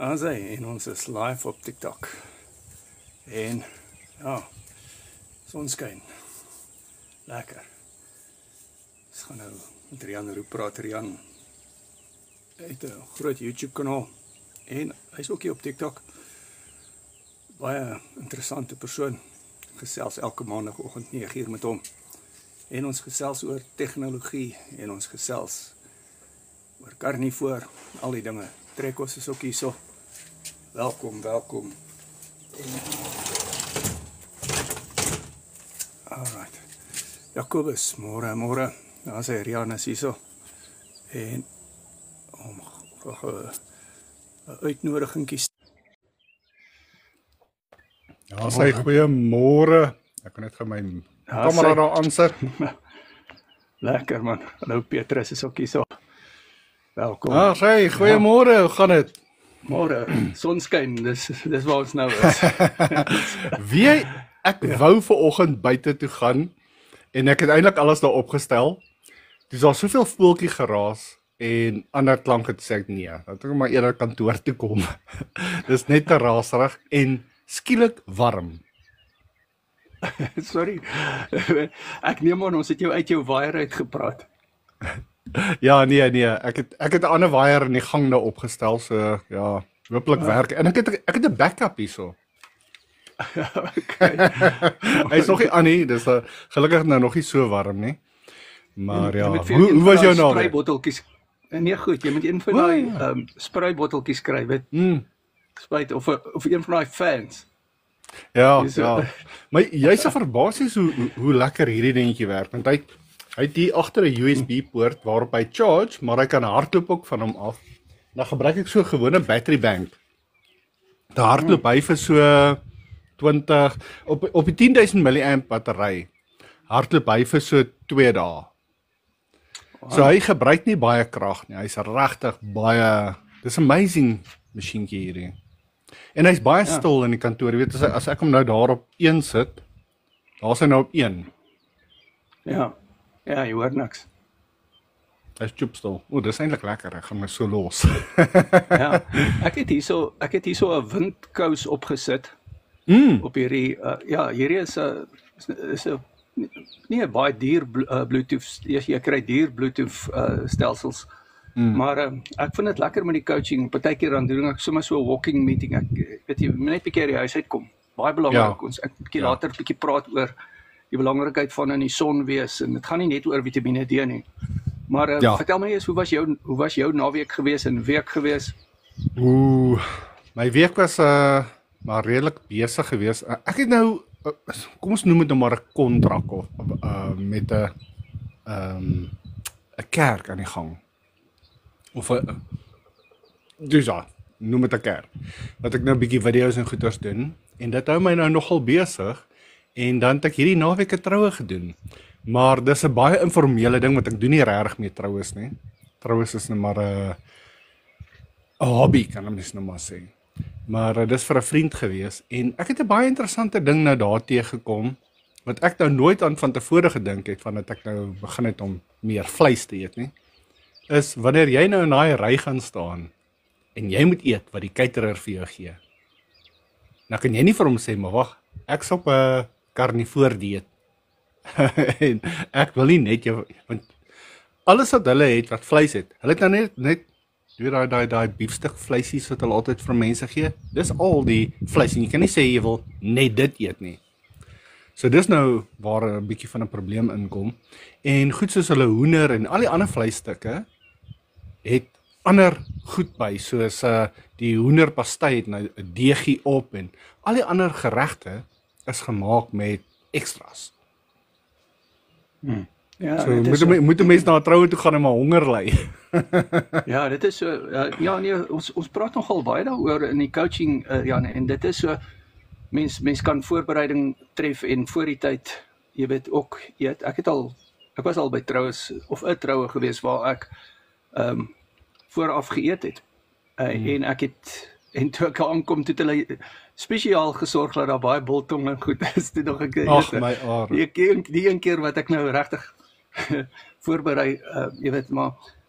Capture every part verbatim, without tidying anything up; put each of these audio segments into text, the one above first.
As hy, en ons is live op TikTok. En, ja, sonskyn. Lekker. Ons gaan nou met Rian roep praat. Rian het 'n groot YouTube kanaal. En hy's ook hier op TikTok. Baie interessante persoon. Gesels elke maandagooggend nege uur met hom. En ons gesels oor tegnologie en ons gesels oor karnivoor, al die dinge. Trekos is ook hierso. Welkom, welkom. Alright. Jacobus, môre, môre. Daar sê Rian is hierso. En om graag 'n uitnodigingkie. Ja, sê goeiemôre. Ek kan net gou my kamera daar aansit. Lekker man. Hallo Petrus is ook hierso. Welkom. Ja, sê goeiemôre. Hoe gaan dit? Môre, sonskyn. Dis dis waar ons nou is. Wie ek ja. wou ver oggend buite toe gaan en ek het eintlik alles daar opgestel. Dis al soveel voeltjie geraas en ander klanke het sê ek nee, dat ek maar eerder kantoor toe kom. Dis net te raserig en skielik warm. Sorry. Ek neem aan ons het jou uit jou waier uitgepraat. Ja, nee, nee, ek het ek het 'n ander waier in die gang daar opgestel, so ja, hopelik werk. En ek het ek het 'n backup hierso. Okay. Hy is nog nie aan nie, dis uh, gelukkig nou nog nie so warm nie. Maar ja, hoe, hoe was jou naweek? Spraybotteltjies. Nee, goed, jy moet een van daai ehm um, spraybotteltjies kry, weet. Mm. Spyt of of een van daai fans. Ja, so, ja. Maar jy's so verbaas hoe, hoe hoe lekker hierdie dingetjie werk, want hy hy het hier agter 'n U S B poort waarop hy charge, maar hy kan hardloop ook van hom af. Dan gebruik ek so 'n gewone battery bank. Daar hardloop hy vir so twintig op op die tien duisend milliamp battery. Hardloop hy vir so twee dae. So hy gebruik nie baie krag nie. Hy's regtig baie, dis amazing masjienkie hierdie. En hy's baie ja. stil in die kantoor. Jy weet as, as ek hom nou daar op een sit, daar's hy nou op een. Ja. Ja, jy hoor niks. Hy's choopstil. O, dis eintlik lekker. Ek gaan my so los. Ja. Ek het hierso, ek het hierso 'n windkous opgesit. Mm. Op hierdie uh, ja, hierdie is 'n is 'n nie 'n baie duur uh, Bluetooth, jy, jy kry duur Bluetooth uh, stelsels. Mm. Maar uh, ek vind dit lekker met die coaching. Partykeer dan doen ek sommer so 'n walking meeting. Ek weet jy, net bietjie uit die huis uitkom. Baie belangrik. Ja. Ons ek bietjie ja. later bietjie praat oor die belangrikheid van in die son wees, en dit gaan nie net oor Vitamiene D nie. Maar uh, ja. vertel my eers, hoe was jou hoe was jou naweek gewees en week gewees? Ooh, my week was uh maar redelik besig gewees. Uh, ek het nou uh, kom ons noem dit nou maar 'n kontrak of uh met 'n ehm um, 'n kerk aan die gang. Of 'n dis ja, noem dit 'n kerk. Wat ek nou 'n bietjie video's en goeters doen en dit hou my nou nogal besig. En dan het ek hierdie naweek 'n troue gedoen. Maar dis 'n baie informele ding wat ek doen nie regtig mee troues nie. Troues is net maar 'n 'n hobby kan ek mens nou maar sê. Maar uh, dis vir 'n vriend gewees en ek het 'n baie interessante ding nou daar teëgekom wat ek nou nooit aan van tevore gedink het van dat ek nou begin het om meer vleis te eet nie. Is wanneer jy nou in daai ry gaan staan en jy moet eet wat die caterer vir jou gee. Nou kan jy nie vir hom sê maar wag, ek's op 'n uh, karnivoor dieet. En ek wil nie net jou, want alles wat hulle het wat vleis het, hulle het nou net net doen daai daai daai biefstuk vleisies wat hulle altyd vir mense gee. Dis al die vleis en jy kan nie sê jy wil net dit eet nie. So dis nou waar 'n bietjie van 'n probleem inkom. En goed soos hulle hoender en al die ander vleisstukke het ander goed by, soos uh, die hoenderpastei het nou 'n deegie op en al die ander geregte is gemaak met extras. Hmm. Ja, so moet so. moet 'n mens na 'n troue toe gaan en maar honger ly. Ja, dit is so uh, ja nee, ons ons praat nogal baie daaroor in die coaching uh, ja nee, en dit is so mens mens kan voorbereiding tref en voor die tyd, jy weet ook eet. Ek het al ek was al by troues of 'n troue gewees waar ek ehm um, vooraf geëet het. Uh, hmm. En ek het en toe ek aankom toe het hulle spesiaal gesorg dat daar baie biltong en goed is. Toe nog ek Ag my aarde. Die, die, die een keer wat ek nou regtig voorberei, uh, jy weet maar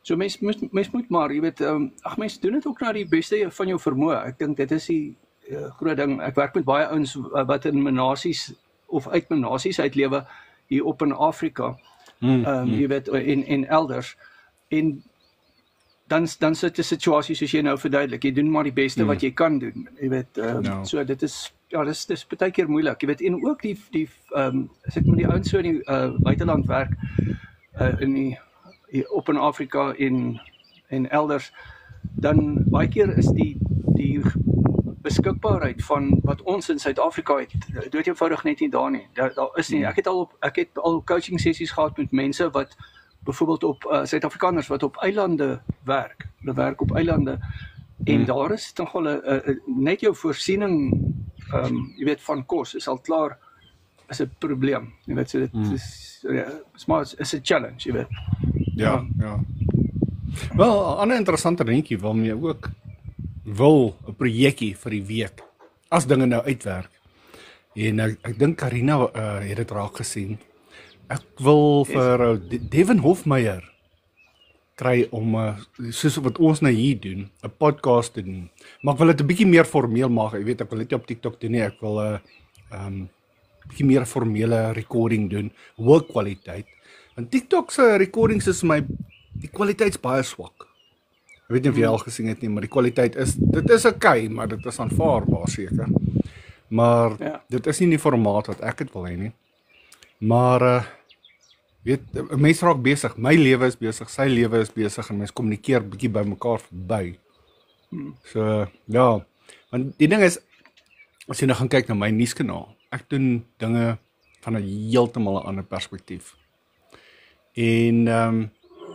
So mens mens, mens moet maar, jy weet, um, ag mens doen dit ook na die beste van jou vermoë. Ek dink dit is die uh, groot ding. Ek werk met baie ouens wat in menasies of uit menasies uitlewe hier op in Afrika. Mm, Um, mm. jy weet, en en elders. En dan dan sit 'n situasie soos jy nou verduidelik. Jy doen maar die beste mm. wat jy kan doen. Jy weet, um, No. so dit is ja, dis dis baie keer moeilik. Jy weet, en ook die die ehm um, as ek met die ouens so in die uh, buiteland werk uh, in die hier op in Afrika en en elders, dan baie keer is die die beskikbaarheid van wat ons in Suid-Afrika het, dood eenvoudig net nie daar nie. Daar daar is nie. Ek het al op, ek het al coaching sessies gehad met mense wat byvoorbeeld op uh, Suid-Afrikaners wat op eilande werk. Hulle werk op eilande en hmm. daar is nogal 'n net jou voorsiening ehm um, jy weet van kos is al klaar is 'n probleem. Jy weet so dit hmm. is ja, is maar is 'n challenge, jy weet. Ja, ja. Wel, 'n ander interessante dingetjie waarmee jy ook wil 'n projekkie vir die week as dinge nou uitwerk. En ek ek dink Karina uh, het dit raak gesien. Ek wil vir uh, Devin Hofmeyer kry om uh, soos wat ons nou hier doen, 'n podcast te doen. Maar ek wil dit 'n bietjie meer formeel maak. Jy weet, ek wil dit nie op TikTok doen nie. Ek wil 'n uh, um, bietjie meer formele recording doen, hoë kwaliteit. Want TikTok se recordings is my die kwaliteit's baie swak. Ek weet nie of jy al gesien het nie, maar die kwaliteit is dit is oukei, maar dit is aanvaarbaar seker. Maar ja. dit is nie die formaat wat ek dit wil hê nie. Maar uh, weet, mense raak besig. My lewe is besig, sy lewe is besig en mense kommunikeer bietjie by mekaar verby. Hmm. So ja, want die ding is as jy nou gaan kyk na my nuuskanaal, ek doen dinge van 'n heeltemal 'n ander perspektief. En ehm um,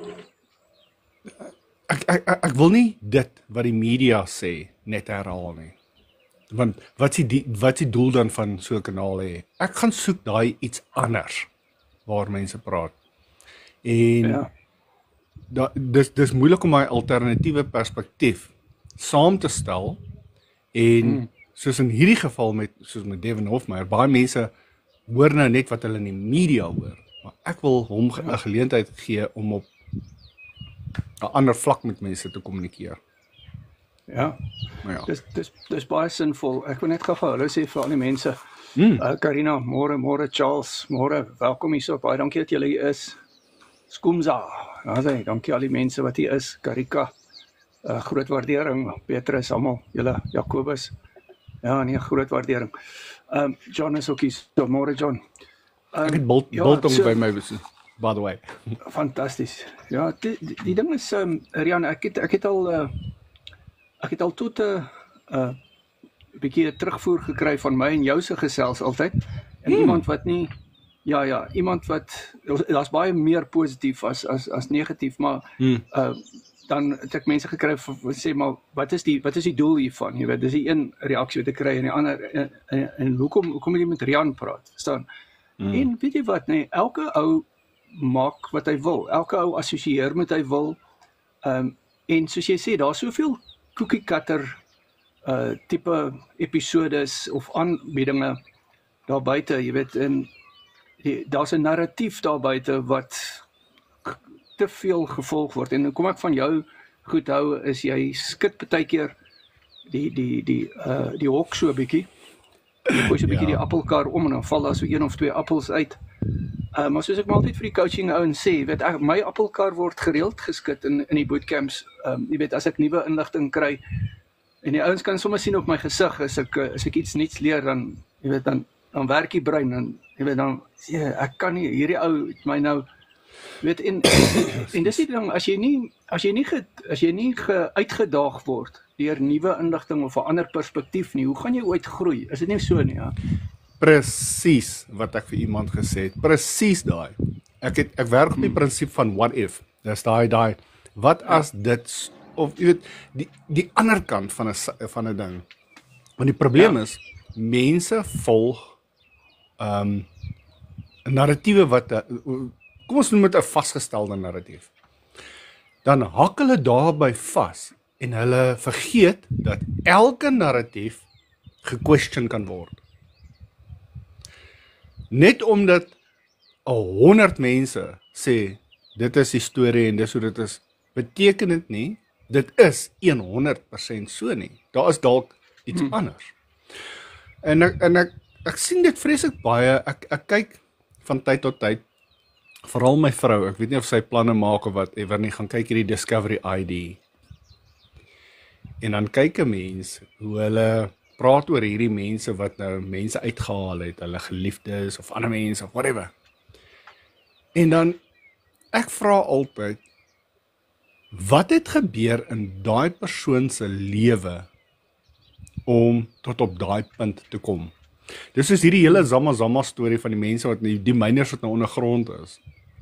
ek, ek ek ek wil nie dit wat die media sê net herhaal nie. Want wat is die wat is die doel dan van so 'n kanaal hê? Ek gaan soek daai iets anders waar mense praat. En ja. da, dis dis moeilik om my alternatiewe perspektief saam te stel en hmm. soos in hierdie geval met soos met Devin Hofmeyer, baie mense hoor nou net wat hulle in die media hoor. Maar ek wil hom 'n geleentheid gee om op 'n ander vlak met mense te kommunikeer. Ja. Ja. Dis dis dis baie sinvol. Ek wil net gou hallo sê vir al die mense. Mm. Uh, Karina, môre, môre Charles, môre. Welkom hier so. Baie dankie dat julle hier is. Skumza. Ja, sê, dankie al die mense wat hier is. Karika. Uh, groot waardering. Petrus, almal, julle, Jakobus. Ja, nee, groot waardering. Ehm um, John is ook hier. So, môre John. Um, Ek het bil, ja, biltong so, by my, by the way. Fantasties. Ja, die, die, die ding is, um, Rian, ek het, ek het al... Uh, Ek het al tot 'n uh, uh, bietjie 'n terugvoer gekry van my en jou se gesels altyd. En hmm. iemand wat nie ja ja, iemand wat daar's baie meer positief as as as negatief, maar hmm. uh, dan het ek mense gekry wat sê maar wat is die wat is die doel hiervan? Jy weet, dis die een reaksie wat ek kry en die ander en, en, en hoekom hoekom moet jy met Rian praat? Verstaan? Hmm. En weet jy wat, nee, elke ou maak wat hy wil. Elke ou assosieer met hy wil. Ehm um, en soos jy sê, daar's soveel cookie cutter uh, tipe episodes of aanbiedinge daar buite, jy weet, en daar's 'n narratief daar buite wat te veel gevolg word. En kom ek van jou goed hou, is jy skit baie keer die die die uh, die hok so 'n bietjie. Jy gooi so 'n bietjie ja. die appelkar om en dan val daar so een of twee appels uit. Uh, maar soos ek maar altyd vir die coaching ouens sê, weet ek, my appelkar word gereeld geskit in in die bootcamps. Um, jy weet, as ek nuwe inligting kry en die ouens kan sommer sien op my gesig as ek as ek iets nuuts leer, dan jy weet dan dan werk die brein en jy weet dan sê ek kan nie hierdie ou het my nou weet en en, en dis die ding, as jy nie as jy nie ge, as jy nie ge, uitgedaag word deur nuwe inligting of 'n ander perspektief nie, hoe gaan jy ooit groei? Is dit nie so nie, ja? Presies wat ek vir iemand gesê het. Presies daai. Ek het ek werk op die hmm. prinsip van what if. Dis daai daai wat as dit of jy weet die die ander kant van 'n van 'n ding. Want die probleem ja. is mense volg ehm um, 'n narratiewe wat kom ons noem dit 'n vasgestelde narratief. Dan hak hulle daarby vas en hulle vergeet dat elke narratief gequestion kan word. Net omdat honderd mense sê dit is die storie en dis hoe dit is, beteken dit nie, dit is honderd persent so nie. Daar is dalk iets hmm. anders. En ek, en ek, ek sien dit vreeslik baie, ek, ek kyk van tyd tot tyd, veral my vrou, ek weet nie of sy planne maak of wat, ever nie, gaan kyk hierdie Discovery I D. En dan kyk 'n mens, hoe hulle praat oor hierdie mense wat nou mense uitgehaal het, hulle geliefdes, of ander mense, of whatever. En dan, ek vra altyd, wat het gebeur in daai persoon se lewe om tot op daai punt te kom? Dis is hierdie hele Zama Zama storie van die mense wat die, die miners wat nou ondergrond is.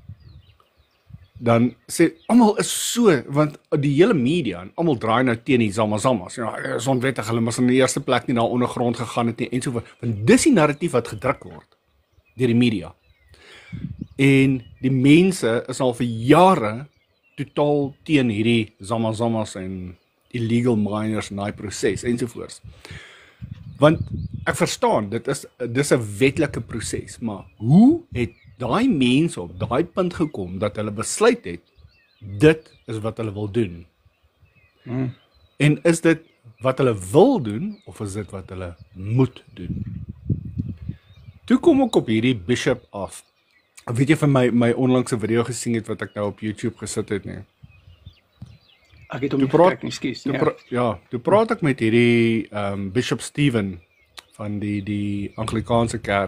Dan sê, almal is so, want die hele media, en almal draai nou teen die Zama Zamas, ja, is onwettig, hulle was in die eerste plek nie na ondergrond gegaan het nie, en so voort, want dis die narratief wat gedruk word, deur die media. En die mense is al vir jare totaal teen hierdie Zama Zamas en illegal miners en daai proses, ensovoorts. Want ek verstaan, dit is dis 'n wetlike proses, maar hoe het daai mense op daai punt gekom dat hulle besluit het, dit is wat hulle wil doen? Hmm. En is dit wat hulle wil doen, of is dit wat hulle moet doen? Toe kom ek op hierdie Bishop af. Weet jy van my, my onlangse video gesien het, wat ek nou op YouTube gesit het nie? Ek het om nie gekyk nie, skies. Ja, pra, ja, toe praat ek met hierdie um, Bishop Stephen van die, die Anglikaanse kerk.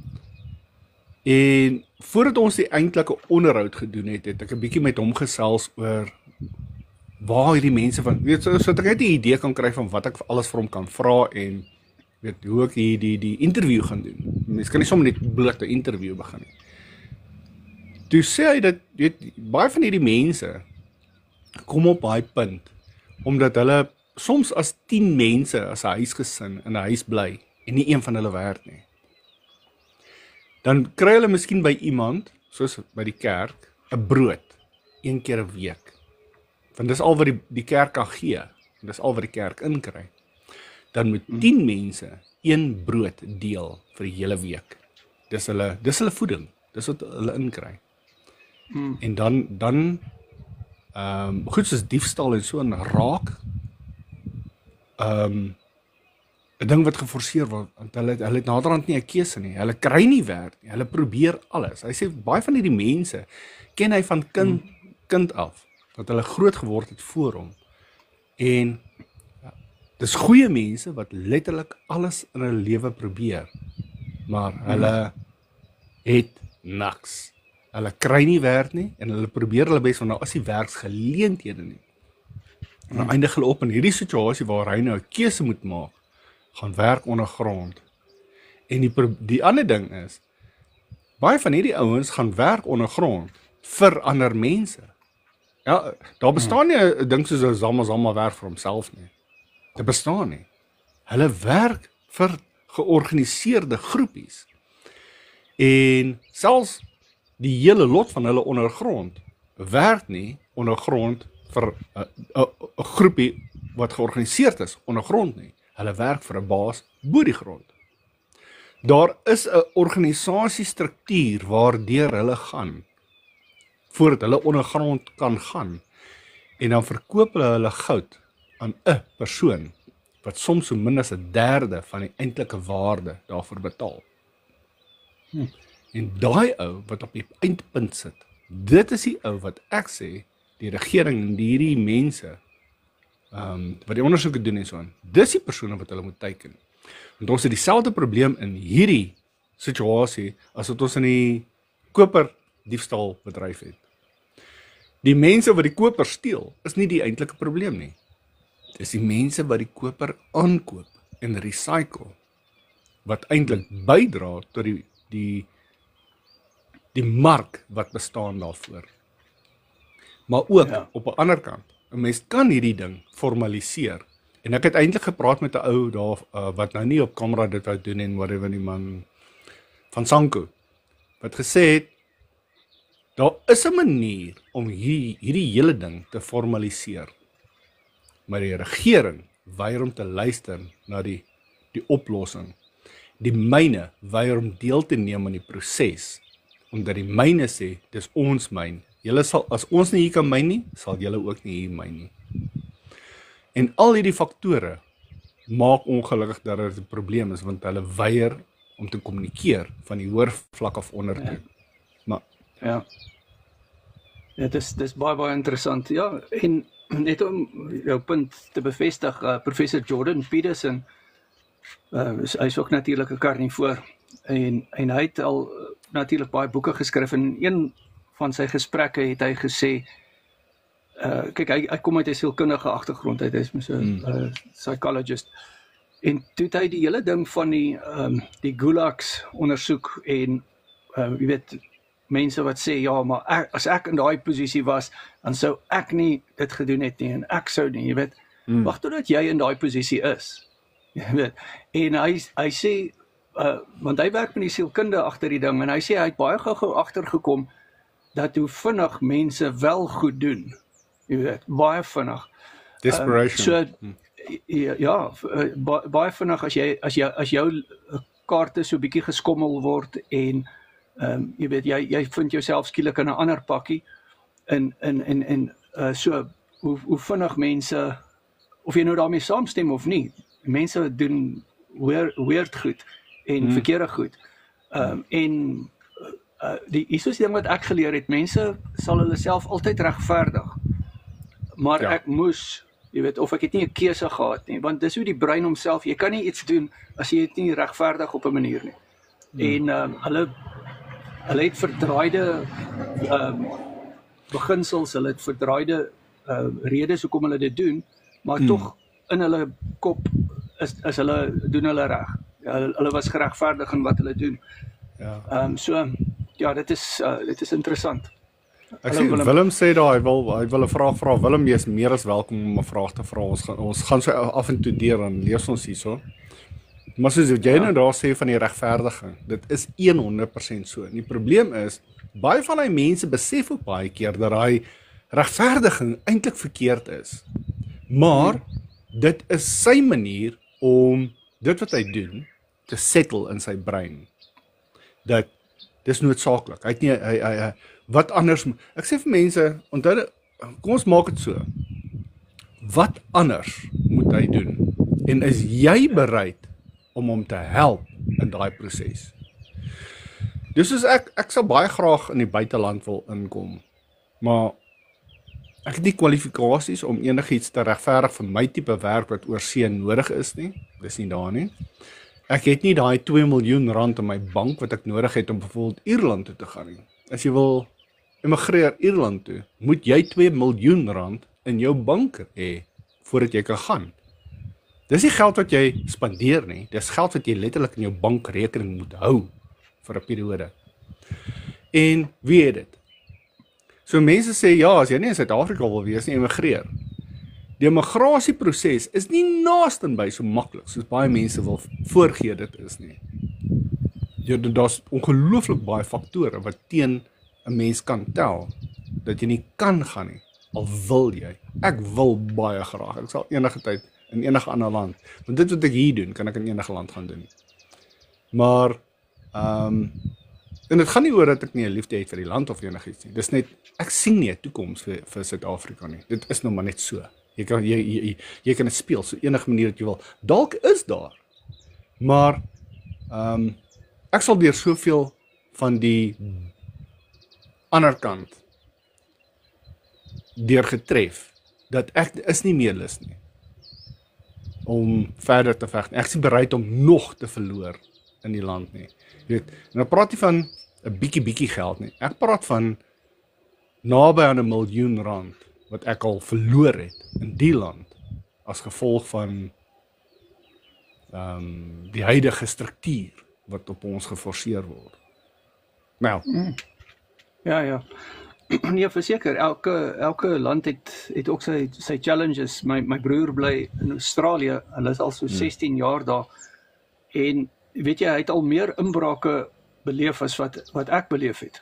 En voordat ons die eintlike onderhoud gedoen het, het ek 'n bietjie met hom gesels oor waar hierdie mense van, weet so, so dat ek net 'n idee kan kry van wat ek alles vir hom kan vra en weet hoe ek die die die interview gaan doen. Mens kan nie sommer net bloot 'n interview begin nie. Toe sê hy dat weet baie van hierdie mense kom op daai punt omdat hulle soms as tien mense as 'n huisgesin in 'n huis bly en nie een van hulle werk nie. Dan kry hulle miskien by iemand, soos by die kerk, 'n brood, een keer 'n week. Want dis al wat die, die kerk kan gee, en dis al wat die kerk inkry. Dan moet tien mense een brood deel vir die hele week. Dis hulle, dis hulle voeding, dis wat hulle inkry. Hmm. En dan, dan, um, goed soos diefstal en so, en raak, um, 'n ding wat geforseer word, want hulle, hulle het naderhand nie 'n keuse nie, hulle kry nie werk nie, hulle probeer alles. Hy sê, baie van hierdie mense, ken hy van kind, hmm. kind af, dat hulle groot geword het voor hom. En, ja, dis goeie mense, wat letterlik alles in hulle lewe probeer, maar hulle hmm. het niks. Hulle kry nie werk nie, en hulle probeer hulle bes, want nou is die werksgeleenthede nie. En dan eindig hulle op in hierdie situasie, waar hy nou 'n keuse moet maak, gaan werk ondergrond. En die, die ander ding is, baie van hierdie ouens gaan werk ondergrond, vir ander mense. Ja, daar bestaan nie 'n ding soos 'n Zama Zama werk vir homself nie. Dit bestaan nie. Hulle werk vir georganiseerde groepies. En selfs die hele lot van hulle ondergrond werk nie ondergrond vir 'n groepie wat georganiseerd is ondergrond nie. Hulle werk vir 'n baas bo die grond. Daar is 'n organisasiestruktuur waardeur hulle gaan voordat hulle ondergrond kan gaan, en dan verkoop hulle hulle goud aan 'n persoon wat soms so min as 'n derde van die eintlike waarde daarvoor betaal. Hm. En daai ou wat op die eindpunt sit, dit is die ou wat ek sê, die regering en hierdie mense, um, wat die ondersoeke doen en so aan, dis die persone wat hulle moet teiken. Want ons het dieselfde probleem in hierdie situasie, as wat ons in die koper diefstal bedryf het. Die mense wat die koper steel, is nie die eintlike probleem nie. Dis die mense wat die koper aankoop en recycle, wat eintlik bydra tot die, die die mark wat bestaan daarvoor. Maar ook, ja. Op 'n ander kant, 'n mens kan hierdie ding formaliseer. En ek het eintlik gepraat met 'n ou daar, uh, wat nou nie op kamera dit wou doen en whatever die man van Sanko, wat gesê het, daar is 'n manier om hierdie, hierdie hele ding te formaliseer. Maar die regering weier om te luister na die, die oplossing. Die myne weier om deel te neem aan die proses, omdat die myne sê, dis ons myn, Julle sal, as ons nie hier kan myn nie, sal julle ook nie hier myn nie. En al hierdie faktore maak ongelukkig dat dit 'n probleem is, want hulle weier om te kommunikeer van die hoër vlak af onder toe. Ja. Maar Ja. Ja, dis dis baie baie interessant. Ja, en net om jou punt te bevestig, uh, professor Jordan Peterson, uh, is, hy is ook natuurlik 'n karnivoor en en hy het al uh, natuurlik baie boeke geskryf en een van sy gesprekke het hy gesê, uh, kyk hy, hy kom uit 'n sielkundige agtergrond, hy is mos 'n hmm. uh, psychologist. En toe het hy die hele ding van die um, die gulags ondersoek en uh, jy weet mense wat sê, ja, maar ek, as ek in daai posisie was, dan sou ek nie dit gedoen het nie, en ek sou nie, jy weet, hmm. wag totdat jy in daai posisie is, jy weet, en hy, hy sê, uh, want hy werk met die sielkunde agter die ding, en hy sê, hy het baie gou agtergekom, dat hoe vinnig mense wel goed doen, jy weet, baie vinnig. Desperation. Um, so, ja, ja baie, baie vinnig, as jy, as jy, as jou kaarte so bietjie geskommel word, en Um, jy weet, jy, jy vind jouself skielik in 'n ander pakkie, en, en, en, en uh, so, hoe, hoe vinnig mense, of jy nou daarmee saamstem of nie, mense doen weird, weird goed, en hmm. verkeerde goed, um, en uh, die, hier is die ding wat ek geleer het, mense sal hulle self altyd regverdig, maar ja. ek moes, jy weet, of ek het nie 'n keuse gehad nie, want dis hoe die brein homself, jy kan nie iets doen, as jy het nie regverdig op 'n manier nie, hmm. en um, hulle Hulle het verdraaide um, beginsels, hulle het verdraaide uh, redes hoekom hulle dit doen, maar hmm. tog in hulle kop is, is hulle, doen hulle reg. Ja, hulle, hulle was geregverdig in wat hulle doen. Ja. Um, so, ja, dit is, uh, dit is interessant. Ek sien, Willem, Willem sê daar, hy wil, hy wil 'n vraag vra. Willem, jy is meer as welkom om 'n vraag te vra. Ons gaan, ons gaan so af en toe deur, dan lees ons hierso. Maar soos jy ja. nou daar sê van die regverdiging, dit is honderd persent so. En die probleem is, baie van die mense besef ook baie keer dat daai regverdiging eintlik verkeerd is. Maar hmm. dit is sy manier om dit wat hy doen te settle in sy brein. Dat dis noodsaaklik. Hy het nie hy, hy, hy wat anders. Ek sê vir mense, onthou, kom ons maak dit so. Wat anders moet hy doen? En is jy bereid om hom te help in daai proses? Dus soos ek, ek sal baie graag in die buiteland wil inkom, maar ek het nie kwalifikasies om enigiets te regverdig vir my tipe werk wat oor see nodig is nie, dis nie daar nie. Ek het nie daai twee miljoen rand in my bank wat ek nodig het om byvoorbeeld Ierland toe te gaan nie. As jy wil emigreer Ierland toe, moet jy twee miljoen rand in jou bank hê, voordat jy kan gaan. Dis nie geld wat jy spandeer nie, dis geld wat jy letterlik in jou bankrekening moet hou vir 'n periode. En wie het dit? So mense sê, ja, as jy nie in Suid-Afrika wil wees nie, emigreer. Die emigrasieproses is nie naastenby so maklik, soos baie mense wil voorgee dit is nie. Ja, daar's ongelooflik baie faktore wat teen 'n mens kan tel, dat jy nie kan gaan nie, al wil jy. Ek wil baie graag, ek sal enige tyd in enige ander land. Want dit wat ek hier doen, kan ek in enige land gaan doen. Maar, um, en het gaan nie oor dat ek nie 'n liefde het vir die land of enigiets nie. Dis net, ek sien nie 'n toekoms vir, vir Suid-Afrika nie. Dit is nou maar net so. Jy kan, jy, jy, jy kan het speel, so enige manier dat jy wil. Dalk is daar. Maar, um, ek sal deur soveel van die ander kant deur getref, dat ek is nie meer lus nie om verder te veg. Ek is nie bereid om nog te verloor in die land nie. Jy weet, en dan praat jy van 'n bietjie bietjie geld nie. Ek praat van naby aan 'n miljoen rand wat ek al verloor het in die land as gevolg van um, die huidige struktuur wat op ons geforseer word. Nou. Mm. Ja, ja. Nee, verseker, elke elke land het het ook sy sy challenges. My my broer bly in Australië. Hulle is al so sestien jaar daar. En weet jy, hy het al meer inbrake beleef as wat wat ek beleef het.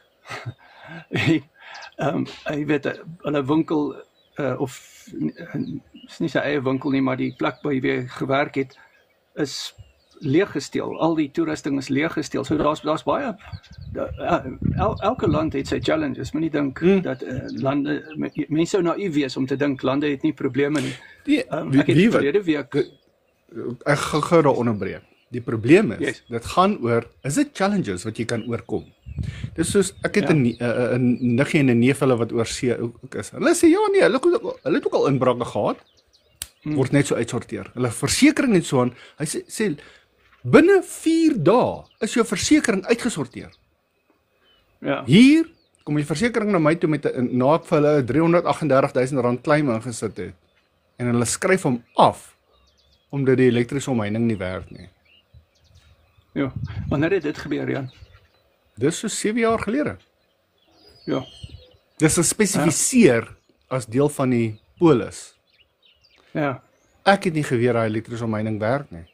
Ehm um, jy weet, hulle winkel uh, of is nie sy eie winkel nie, maar die plek waar hy weer gewerk het is leeggesteel. Al die toerusting is leeggesteel. So daar's daar's baie el, elke land het sy challenges. Moenie dink hmm. dat uh, lande mense sou naïef wees om te dink lande het nie probleme nie. Die, um, wie, ek het wie, verlede week ek gaan gou daar onderbreek. Die probleem is, yes. dit gaan oor, is dit challenges wat jy kan oorkom? Dis soos, ek het 'n ja. 'n niggie en 'n neef hulle wat oor see ook is. Hulle sê, ja nee, hulle, hulle het ook al inbrake gehad, hmm. word net so uitsorteer. Hulle versekering en so aan, hy sê, sê binne vier dae is jou versekering uitgesorteer. Ja. Hier kom die versekering na my toe met 'n na ek vir hulle driehonderdagtendertig duisend rand claim ingesit het. En hulle skryf hom af omdat die elektriese omheining nie werk nie. Ja, wanneer het dit gebeur, Jan? Dis so sewe jaar gelede. Ja. Dis gespesifiseer ja. as deel van die polis. Ja. Ek het nie geweet dat elektriese omheining werk nie.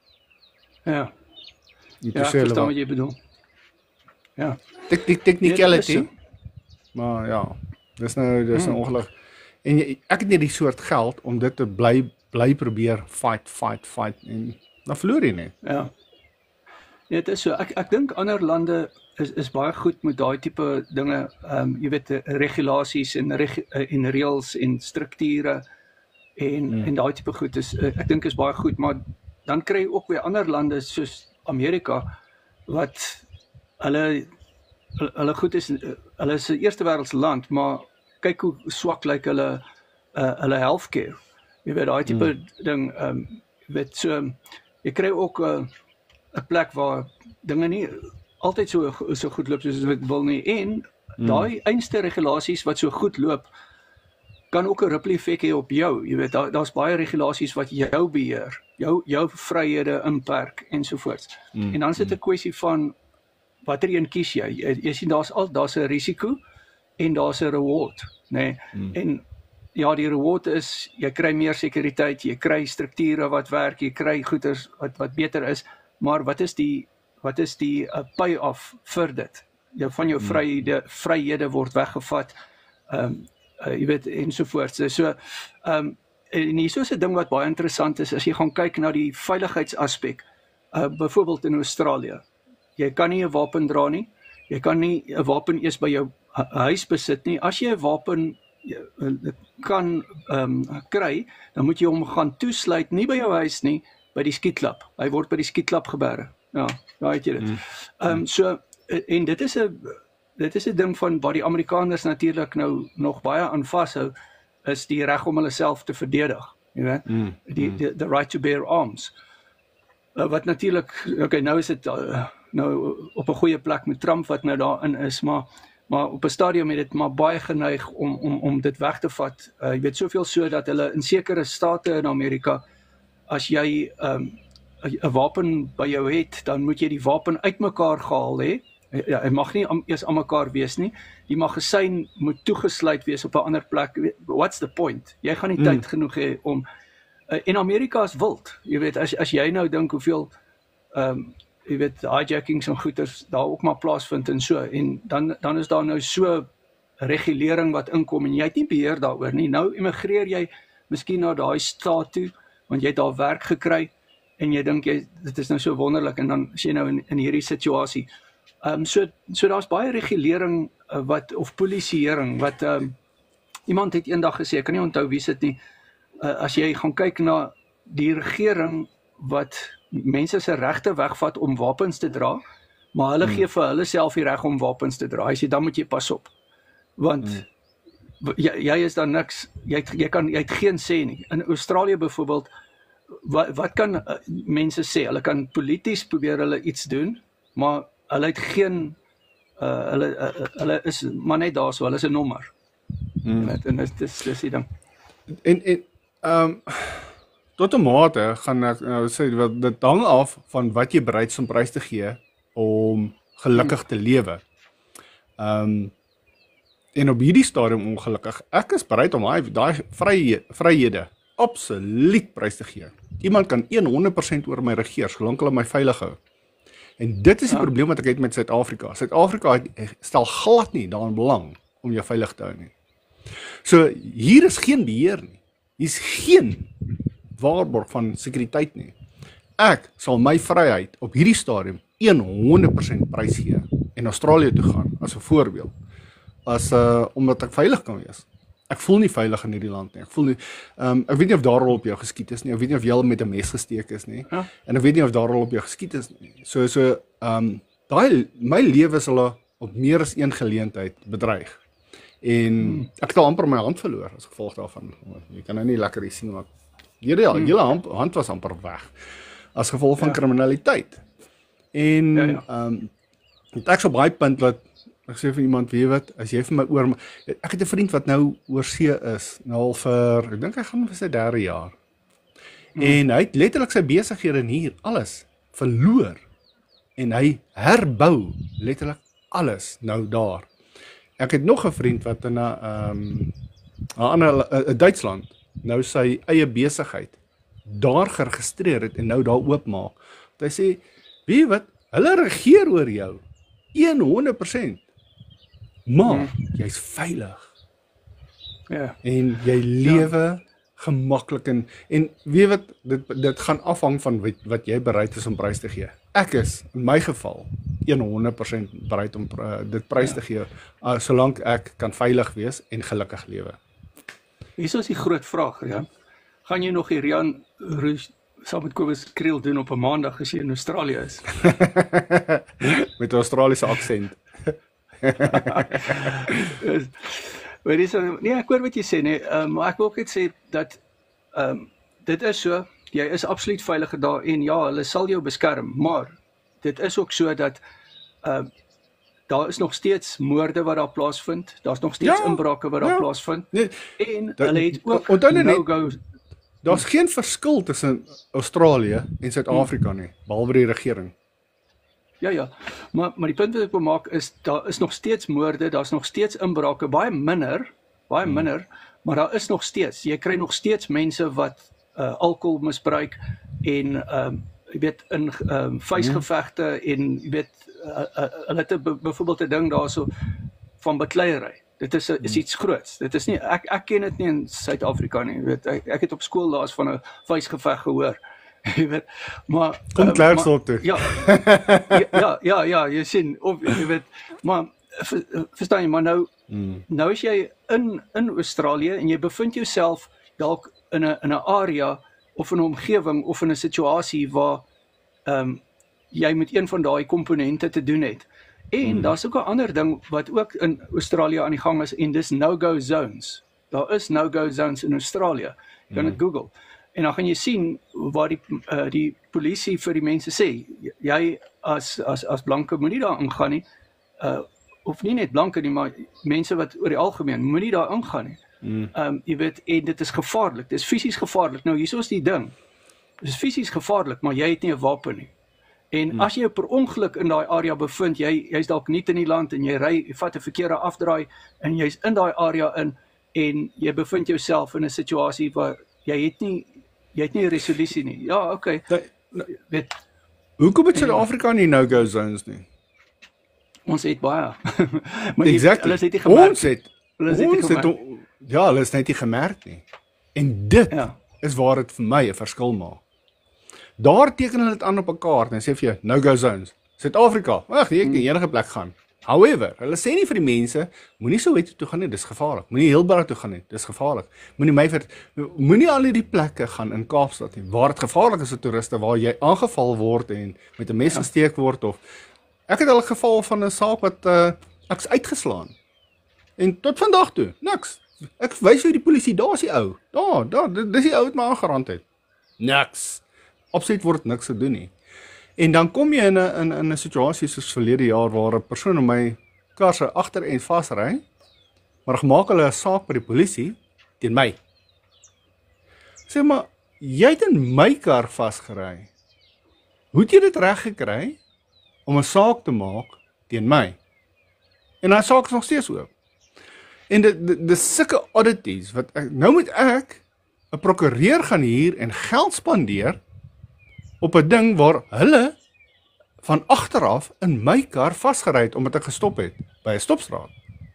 Ja. Ja, ek verstaan wat jy bedoel. Ja. Tek, tek, technicality. Ja, maar ja, dis nou dis hmm. nou ongelukkig. En jy, ek het nie die soort geld om dit te bly bly probeer fight, fight, fight en dan verloor jy nie. Ja. Ja, dit is so. Ek ek dink ander lande is is baie goed met daai tipe dinge, ehm um, jy weet regulasies en reg, en reëls en strukture en hmm. en daai tipe goed is ek dink is baie goed, maar dan kry jy ook weer ander lande soos Amerika wat hulle hulle goed is, hulle is 'n eerste wêreldse land, maar kyk hoe swak lyk like hulle uh, hulle healthcare. Jy weet daai tipe hmm. ding, ehm um, jy weet so jy kry ook 'n uh, 'n plek waar dinge nie altyd so so goed loop soos wat wil nie en hmm. daai einste regulasies wat so goed loop kan ook 'n ripple effek hê op jou. Jy weet daar daar's baie regulasies wat jou beheer, jou jou vryhede inperk ensovoorts. Hmm. En dan is dit 'n kwessie van watter een kies jy? Jy, jy sien daar's al daar's 'n risiko en daar's 'n reward, nê? Nee? Hmm. En ja, die reward is jy kry meer sekuriteit, jy kry strukture wat werk, jy kry goeders wat wat beter is, maar wat is die wat is die uh, pay-off vir dit? Jou van jou vryhede vryhede word weggevat. Ehm um, uh, jy weet ensovoorts. So ehm um, en hier is 'n ding wat baie interessant is as jy gaan kyk na die veiligheidsaspek. Uh byvoorbeeld in Australië. Jy kan nie 'n wapen dra nie. Jy kan nie 'n wapen eers by jou huis besit nie. As jy 'n wapen kan um, kry, dan moet jy hom gaan toesluit, nie by jou huis nie, by die skietklap. Hy word by die skietklap gebeere. Ja, daar het jy dit. Mm. Um, so, en dit is 'n dit is 'n ding van wat die Amerikaners natuurlik nou nog baie aan vashou, is die reg om hulle self te verdedig. Jy weet, mm. die, die the right to bear arms. Uh, wat natuurlik, okay, nou is dit uh, nou op 'n goeie plek met Trump wat nou daarin is, maar maar op 'n stadium het dit maar baie geneig om om om dit weg te vat. Uh, jy weet soveel so dat hulle in sekere state in Amerika, as jy 'n um, 'n wapen by jou het, dan moet jy die wapen uitmekaar gehaal hê. Ja, hy mag nie am, eers aan mekaar wees nie. Die magasyn moet toegesluit wees op 'n ander plek. What's the point? Jy gaan nie mm. tyd genoeg hê om uh, en Amerika is wild. Jy weet as as jy nou dink hoeveel ehm um, jy weet hijackings en goeters daar ook maar plaasvind en so en dan dan is daar nou so regulering wat inkom en jy het nie beheer daaroor nie. Nou immigreer jy miskien na daai staat toe want jy het daar werk gekry en jy dink jy dit is nou so wonderlik en dan is jy nou in in hierdie situasie. Ehm um, so so daar's baie regulering uh, wat of polisieering wat ehm um, iemand het eendag gesê, ek kan nie onthou wie dit nie, uh, as jy gaan kyk na die regering wat mense se regte wegvat om wapens te dra, maar hulle hmm. gee vir hulle self die reg om wapens te dra. Hy sê dan moet jy pas op. Want hmm. jy, jy is dan niks, jy jy kan jy het geen sê nie. In Australië byvoorbeeld, wat wat kan uh, mense sê? Hulle kan polities probeer hulle iets doen, maar hulle het geen uh, hulle uh, hulle is maar net daar so, hulle is 'n nommer. Hmm. En dit dis dis die ding. En en ehm um, tot 'n mate gaan ek nou sê wat dit hang af van wat jy bereid is om prys te gee om gelukkig te lewe. Ehm um, en op hierdie stadium ongelukkig, ek is bereid om daai daai vry vryhede absoluut prys te gee. Iemand kan honderd persent oor my regeer solank hulle my veilig hou. En dit is die ja. probleem wat ek het met Suid-Afrika. Suid-Afrika stel glad nie daarin belang om jou veilig te hou nie. So hier is geen beheer nie. Hier is geen waarborg van sekuriteit nie. ek sal my vryheid op hierdie stadium honderd persent prys gee en Australië toe gaan, as 'n voorbeeld, as uh, omdat ek veilig kan wees. Ek voel nie veilig in hierdie land nie. Ek voel nie, um, ek weet nie of daar al op jou geskiet is nie. Ek weet nie of jy al met 'n mes gesteek is nie. Ja. En ek weet nie of daar al op jou geskiet is nie. So so um daai my lewe sal op meer as een geleentheid bedreig. En hmm. ek het al amper my hand verloor as gevolg daarvan. Jy kan nou nie lekker hier sien wat hierdie hmm. hele hand, hand was amper weg as gevolg van ja. kriminaliteit. En ja, ja. um ek so baie punt wat ek sê vir iemand, weet wat, as jy vir my oor, ek het 'n vriend wat nou oor see is, nou al vir, ek dink hy gaan vir sy derde jaar. Hmm. En hy het letterlik sy besighede hier, alles, verloor. En hy herbou, letterlik alles, nou daar. Ek het nog 'n vriend wat in 'n, um, 'n ander, 'n Duitsland, nou sy eie besigheid, daar geregistreer het, en nou daar oopmaak. Hy sê, weet jy wat, hulle regeer oor jou, honderd persent. Maar, hmm. jy's veilig. Ja. En jy lewe ja. gemaklik en, en weet wat, dit, dit gaan afhang van wat, wat jy bereid is om prys te gee. Ek is, in my geval, honderd persent bereid om uh, dit prys ja. te gee, uh, solank ek kan veilig wees en gelukkig lewe. Hier is die groot vraag, ja. Gaan jy nog die Rian Rouge saam met Kobus Kriel doen op 'n maandag as jy in Australië is? Met 'n Australiese aksent. Maar dis nee, ek hoor wat jy sê nee, um, maar ek wil ook net sê dat um, dit is so, jy is absoluut veilig daar en ja, hulle sal jou beskerm, maar dit is ook so dat um, daar is nog steeds moorde wat daar plaasvind, daar's nog steeds ja, inbrake wat daar ja. plaasvind. Nee, en dat, hulle het ook no-go. Daar's geen verskil tussen Australië en Suid-Afrika nie, behalwe die regering. Ja, ja, maar, maar die punt wat ek wil maak is, daar is nog steeds moorde, daar's nog steeds inbrake, baie minder, baie hmm. minder, maar daar is nog steeds, jy kry nog steeds mense wat uh, alcohol misbruik, en, um, jy weet, in um, vuisgevegte, hmm. en, jy weet, hulle uh, uh, het byvoorbeeld 'n ding daar so, van bekleierery, dit is, is iets groots, dit is nie, ek, ek ken dit nie in Suid-Afrika nie, weet, ek, ek het op skool laas van 'n vuisgeveg gehoor, jy weet, maar kom Klerksdorp toe. Ja, ja, ja, ja, jy sien, of jy weet, maar verstaan jy, maar nou, mm. nou is jy in in Australië en jy bevind jouself dalk in 'n in 'n area of in 'n omgewing of in 'n situasie waar ehm um, jy met een van daai komponente te doen het. En mm. daar's ook 'n ander ding wat ook in Australië aan die gang is en dis no-go zones. Daar is no-go zones in Australië. Jy kan dit mm. Google. En dan gaan jy sien waar die uh, die polisie vir die mense sê, jy as as as blanke moenie daar ingaan nie. Uh of nie net blanke nie, maar mense wat oor die algemeen moenie daar ingaan nie. Mm. Um jy weet, en dit is gevaarlik. Dit is fisies gevaarlik. Nou hier is die ding. Dit is fisies gevaarlik, maar jy het nie 'n wapen nie. En mm. as jy per ongeluk in daai area bevind, jy jy's dalk nie in die land en jy ry, jy vat 'n verkeerde afdraai en jy's in daai area in en jy bevind jouself in 'n situasie waar jy het nie jy het nie 'n resolusie nie. Ja, okay. Nou, weet hoekom het Suid-Afrika nie no-go zones nie? Ons het baie. Maar exactly. Hulle het nie gemerk. Ons het ons het, ons het ja, hulle is net nie gemerk nie. En dit ja. is waar dit vir my 'n verskil maak. Daar teken hulle dit aan op 'n kaart en sê vir jou no-go zones. Suid-Afrika. Ag, jy kan enige plek gaan. However, hulle sê nie vir die mense, moenie Soweto toe gaan nie, dis gevaarlik. Moenie Hillbrow toe gaan nie, dis gevaarlik. Moenie Meyvert, moenie al hierdie plekke gaan in Kaapstad nie, waar dit gevaarlik is vir toeriste, waar jy aangeval word en met 'n mes ja. gesteek word of ek het al 'n geval van 'n saak wat uh, ek's uitgeslaan. En tot vandag toe, niks. Ek wys vir die polisie, daar's die ou. Daar, daar, dis die ou wat my aangerand het. Niks. Opset word niks gedoen nie. En dan kom jy in 'n in 'n 'n situasie soos verlede jaar waar 'n persoon in my kar se agter en vasry, maar gemaak hulle 'n saak by die polisie teen my. Sê maar, jy het in my kar vasgery. Hoe het jy dit reg gekry om 'n saak te maak teen my? En daai saak is nog steeds oop. En dit dis sulke oddities wat ek, nou moet ek 'n prokureur gaan hier en geld spandeer op 'n ding waar hulle van agteraf in my kar vasgery het omdat ek gestop het by 'n stopstraat.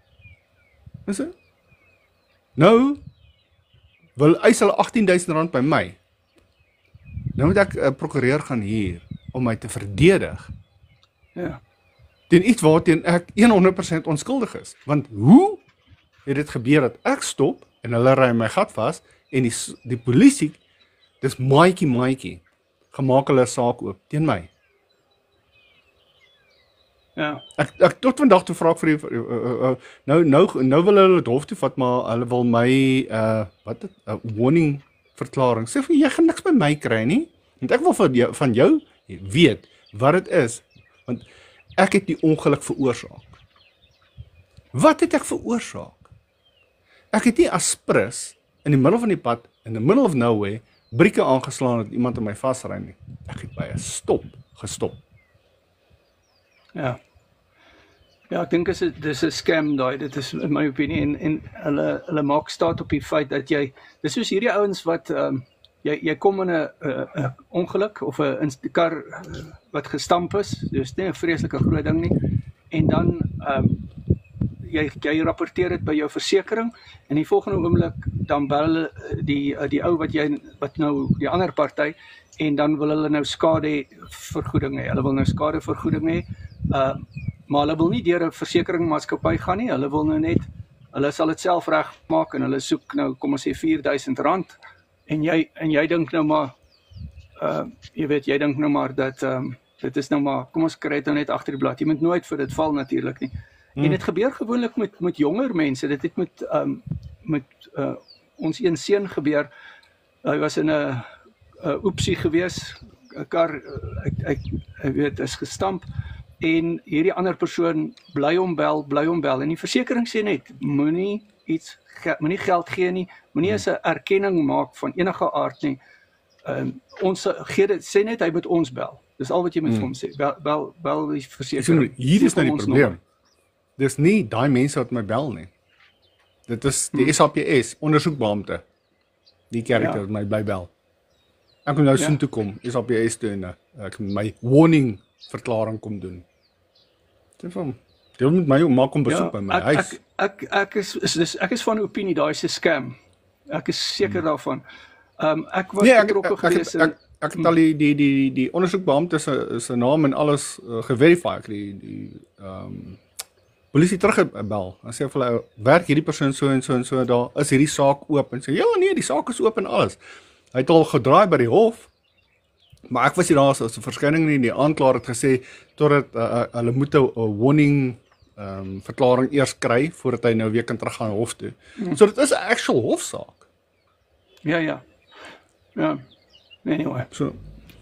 Is dit? Nou wil eis hulle agttien duisend rand by my. nou moet ek 'n uh, prokureur gaan hier om my te verdedig Ja. teen iets waarteen ek honderd persent onskuldig is. Want hoe het dit gebeur dat ek stop en hulle ry my gat vas en die die polisie, dis maatjie maatjie, gemaak hulle 'n saak oop teen my. Ja. Ek ek tot vandag toe vra ek vir die uh, uh, uh, nou nou nou wil hulle dit hof toe vat, maar hulle wil my uh wat dit 'n uh, warning verklaring. Sê vir jy gaan niks by my kry nie. Want ek wil van jou, van jou weet wat dit is, want ek het die ongeluk veroorsaak. Wat het ek veroorsaak? Ek het nie aspris in die middel van die pad, in the middle of nowhere, brieke aangeslaan dat iemand in my vasry nie. Ek het by 'n stop gestop. Ja. Ja, ek dink dit is 'n scam daai, dit is in my opinie en en hulle hulle maak staat op die feit dat jy dis soos hierdie ouens wat um, jy jy kom in 'n 'n ongeluk of 'n kar uh, wat gestamp is, dis nie 'n vreeslike groot ding nie en dan um, jy jy rapporteer dit by jou versekering en die volgende oomblik dan bel hulle die die ou wat jy wat nou die ander party en dan wil hulle nou skadevergoeding hê. Hulle wil nou skadevergoeding hê. Uh maar hulle wil nie deur 'n versekeringsmaatskappy gaan nie. Hulle wil nou net hulle sal dit self regmaak en hulle soek nou kom ons sê vier duisend rand en jy en jy dink nou maar uh jy weet jy dink nou maar dat um, dit is nou maar kom ons kry dit nou net agter die blad. Jy moet nooit vir dit val natuurlik nie. Hmm. En dit gebeur gewoonlik met met jonger mense. Dit het met um met uh, ons een seun gebeur. Hy was in 'n 'n oepsie gewees. 'n Kar ek ek ek weet is gestamp en hierdie ander persoon bly hom bel, bly hom bel en die versekering sê net moenie iets moenie geld gee nie, moenie eens 'n erkenning maak van enige aard nie. Um, ons gee dit sê net hy moet ons bel. Dis al wat jy met hmm. hom sê. Bel bel bel die versekering. Hier is nou die probleem. Dis nie daai mense wat my bel nie. Dit is die hmm. S H P S ondersoekbeampte. Die karakter ja. wat my bly bel. Ek moet nou ja. soon toe kom, S H P S toe en ek moet my warning verklaring kom doen. Dit van jy moet my maak kom besoek ja, by my ek, huis. Ek ek ek is is ek is van opinie daai is 'n scam. Ek is seker hmm. daarvan. Ehm um, ek was nee, betrokke gewees in ek, ek, ek, ek het al die die die die ondersoekbeampte se se naam en alles uh, geverify, die die ehm um, polisie teruggebel. Dan sê hulle werk hierdie persoon so en so en so daar is hierdie saak oop en sê ja nee, die saak is oop en alles. Hy het al gedraai by die hof. Maar ek was hier daar as 'n verskyning nie, die aanklaer het gesê totdat uh, hulle moet 'n warning ehm um, verklaring eers kry voordat hy nou weer kan teruggaan hof toe. Hmm. So dit is 'n actual hofsaak. Ja ja. Ja. Anyway. So.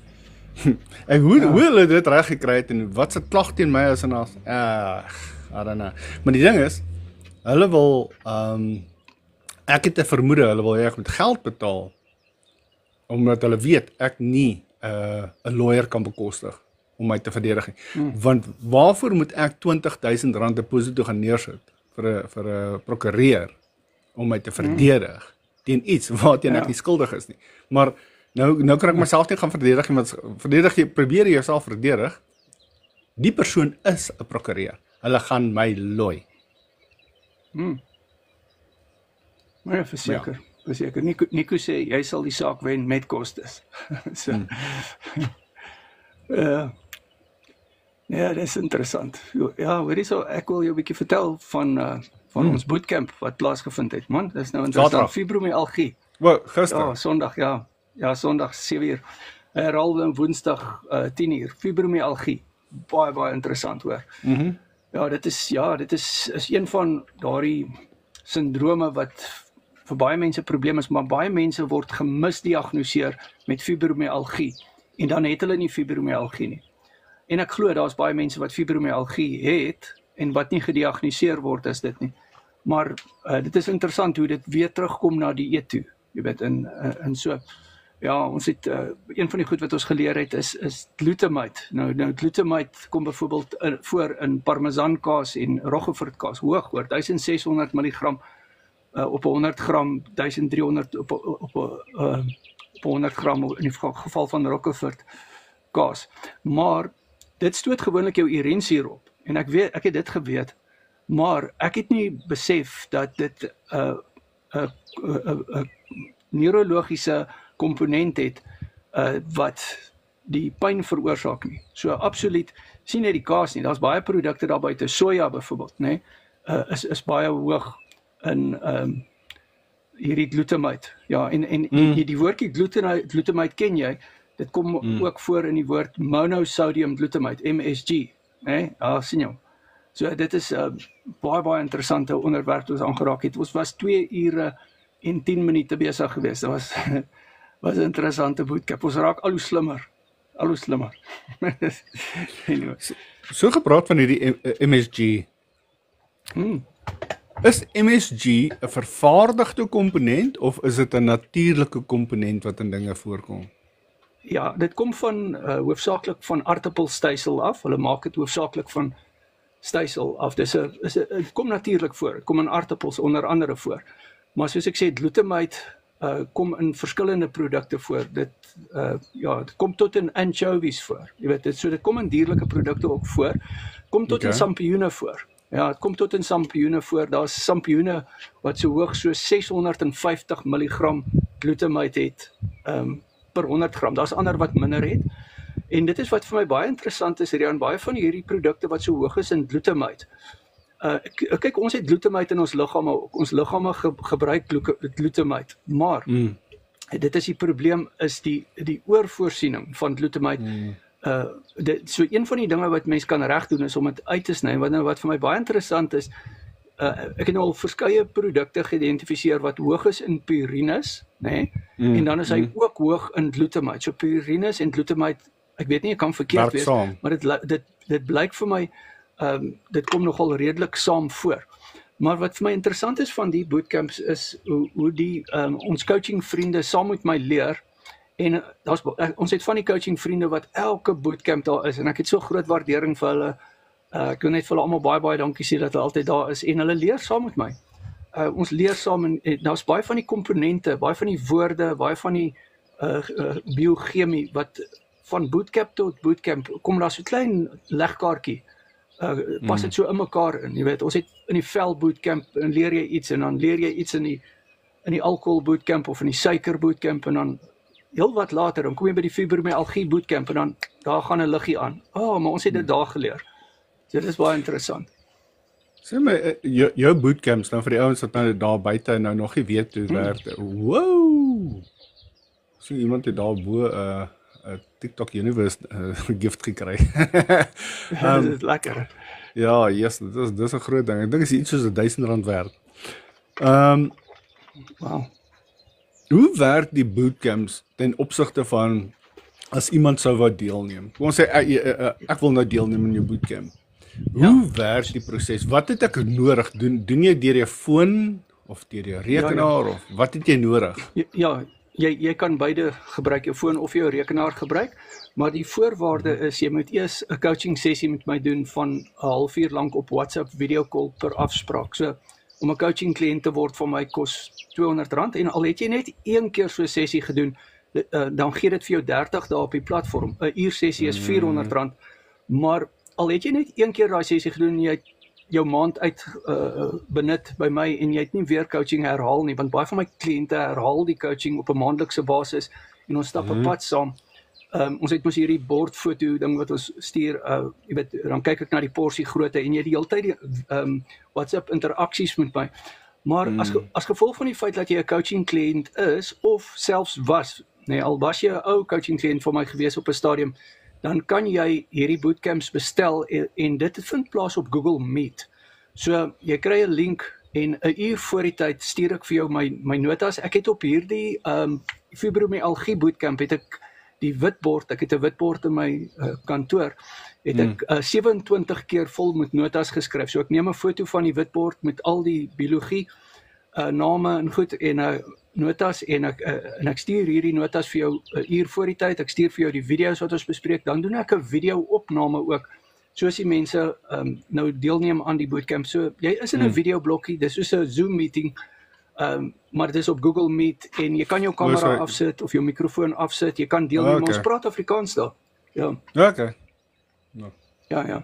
en hoe ja. hoe hulle dit reg gekry het en wat se klag teen my is en as ag, I don't know. Maar die ding is, hulle wil ehm um, ek het 'n vermoede hulle wil hê ek moet geld betaal omdat hulle weet ek nie 'n uh, 'n lawyer kan bekostig om my te verdedig nie. Hmm. Want waarvoor moet ek twintig duisend rand deposito gaan neersit vir 'n vir 'n prokureur om my te verdedig hmm. teen iets waarteen ja. ek nie skuldig is nie. Maar nou nou kan ek myself nie gaan verdedig nie, want verdedig jy probeer jy jouself verdedig. Die persoon is 'n prokureur. Hulle gaan my looi. Hmm. Maar verseker, ja. verseker. Nico, Nico sê jy sal die saak wen met kostes. so. Hmm. uh, ja, dit is interessant. Ja, hoorie so, ek wil jou 'n bietjie vertel van uh, van hmm. ons bootcamp wat plaasgevind het, man. Dis nou interessant. Fibromialgie. Wow, gister. Ja, Sondag, ja. Ja, Sondag sewe uur. Herhaal Woensdag uh, tien uur. Fibromialgie. Baie baie interessant, hoor. Mhm. Mm Ja, dit is ja, dit is is een van daardie sindrome wat vir baie mense 'n probleem is, maar baie mense word gemisdiagnoseer met fibromialgie en dan het hulle nie fibromialgie nie. En ek glo daar's baie mense wat fibromialgie het en wat nie gediagnoseer word as dit nie. Maar uh, dit is interessant hoe dit weer terugkom na die eet toe. Jy weet in uh, in so ja, ons het uh, een van die goed wat ons geleer het is is glutamate. Nou nou glutamate kom byvoorbeeld uh, voor in parmesankaas en Roquefort kaas hoog hoor, duisend ses honderd milligram uh, op honderd gram, duisend drie honderd op op uh, op honderd gram in die geval van Roquefort kaas. Maar dit stoot gewoonlik jou urinsuur op. En ek weet ek het dit geweet, maar ek het nie besef dat dit 'n uh, 'n uh, uh, uh, uh, neurologiese komponent het uh, wat die pyn veroorsaak nie. So absoluut, sien net die kaas nie, daar's baie produkte daar buite, soja byvoorbeeld, nê, uh, is is baie hoog in um, hierdie glutamate. Ja, en en mm. die, die woordjie glutamate, glutamate ken jy, dit kom mm. ook voor in die woord monosodium glutamate, M S G, nê? Ja, sien jy. So dit is 'n uh, baie baie interessante onderwerp wat ons aangeraak het. Ons was twee ure en tien minute besig geweest. Dit was was 'n interessante bootcamp. Ons raak al hoe slimmer. Al hoe slimmer. Anyway. So, so gepraat van hierdie M S G. Hmm. Is M S G 'n vervaardigde komponent of is dit 'n natuurlike komponent wat in dinge voorkom? Ja, dit kom van uh, hoofsaaklik van aardappelstysel af. Hulle maak dit hoofsaaklik van stysel af. Dis 'n is 'n dit kom natuurlik voor. Dit kom in aardappels onder andere voor. Maar soos ek sê, glutamate uh, kom in verskillende produkte voor. Dit uh, ja, dit kom tot in anchovies voor. Jy weet, dit so dit kom in dierlike produkte ook voor. Kom tot okay. in sampioene voor. Ja, dit kom tot in sampioene voor. Daar's sampioene wat so hoog so ses honderd vyftig milligram glutamate het um, per honderd gram. Daar's ander wat minder het. En dit is wat vir my baie interessant is, Rian, baie van hierdie produkte wat so hoog is in glutamate. Uh, kyk, ons het glutamate in ons liggame ook. Ons liggame ge, gebruik glutamate, maar mm. dit is die probleem is die die oorvoorsiening van glutamate. Mm. Uh, dit, so een van die dinge wat mens kan reg doen is om dit uit te sny. Wat, wat vir my baie interessant is, uh, ek het nou al verskeie produkte geïdentifiseer wat hoog is in purines, nê? Mm. En dan is hy mm. ook hoog in glutamate. So purines en glutamate, ek weet nie, ek kan verkeerd wees, maar dit, dit, dit blyk vir my, um, dit kom nogal redelik saam voor. Maar wat vir my interessant is van die bootcamps is, hoe, hoe die, um, ons coaching vriende saam met my leer, en daar's, ons het van die coaching vriende wat elke bootcamp daar is, en ek het so groot waardering vir hulle, uh, ek wil net vir hulle almal baie baie dankie sê dat hulle altyd daar is, en hulle leer saam met my. Uh, ons leer saam, en, en daar's baie van die komponente, baie van die woorde, baie van die uh, uh, biochemie, wat van bootcamp tot bootcamp, kom daar so klein legkaartjie, uh, pas dit so in mekaar in, jy weet, ons het in die vel bootcamp, en leer jy iets, en dan leer jy iets in die, in die alcohol bootcamp, of in die suiker bootcamp, en dan, heel wat later, dan kom jy by die fibromyalgie bootcamp, en dan, daar gaan 'n liggie aan, oh, maar ons het dit daar geleer, so dit is baie interessant. Sê my, jou, jou bootcamps, nou vir die ouens wat nou daar buite, nou nog nie weet hoe werk, hmm. wow, so iemand het daar bo, uh, Uh, TikTok Universe uh, gift gekry. um, dit is lekker. Ja, yes, dit is, dit is 'n groot ding. Ek dink is iets soos duisend rand werd. Ehm um, wow. Hoe werk die bootcamps ten opsigte van as iemand sou wou deelneem? Kom ons sê uh, uh, uh, ek wil nou deelneem in jou bootcamp. Hoe ja. werk die proses? Wat het ek nodig? Doen doen jy deur jou foon of deur jou rekenaar ja, ja. of wat het jy nodig? Ja, ja. Jy, jy kan beide gebruik, jou foon of jou rekenaar gebruik, maar die voorwaarde is, jy moet eers 'n coaching sessie met my doen van 'n halfuur lank op WhatsApp video call per afspraak. So, om 'n coaching kliënt te word van my kos tweehonderd rand, en al het jy net een keer so 'n sessie gedoen, uh, dan gee dit vir jou dertig dae op die platform. 'n uur sessie is vierhonderd rand, maar al het jy net een keer daai sessie gedoen, en jy het jou maand uit uh, benut by my, en jy het nie weer coaching herhaal nie, want baie van my kliënte herhaal die coaching op 'n maandelikse basis, en ons stap 'n mm. pad saam. Um, ons het mos hierdie bordfoto ding wat ons stuur, uh, jy weet, dan kyk ek na die porsie grootte, en jy die hele tyd die um, WhatsApp interaksies met my. Maar mm. as, as gevolg van die feit dat jy 'n coaching kliënt is, of selfs was, nee, al was jy 'n ou coaching kliënt van my gewees op 'n stadium, dan kan jy hierdie bootcamps bestel, en, en dit vind plaas op Google Meet. So, jy kry 'n link, en 'n uur voor die tyd stuur ek vir jou my, my notas. Ek het op hierdie um, fibromyalgie bootcamp, het ek die witbord, ek het 'n witbord in my uh, kantoor, het ek uh, sewe-en-twintig keer vol met notas geskryf. So, ek neem 'n foto van die witbord met al die biologie, uh, name en goed, en uh, notas, en ek, uh, en ek stuur hierdie notas vir jou 'n uur voor die tyd, ek stuur vir jou die video's wat ons bespreek, dan doen ek 'n video-opname ook, soos die mense um, nou deelneem aan die bootcamp. So, jy is in 'n hmm. videoblokkie, dis soos 'n Zoom meeting, um, maar dit is op Google Meet, en jy kan jou kamera afsit, of jou mikrofoon afsit, jy kan deelneem, okay. Ons praat Afrikaans daar. Ja. Okay. No. Ja, ja.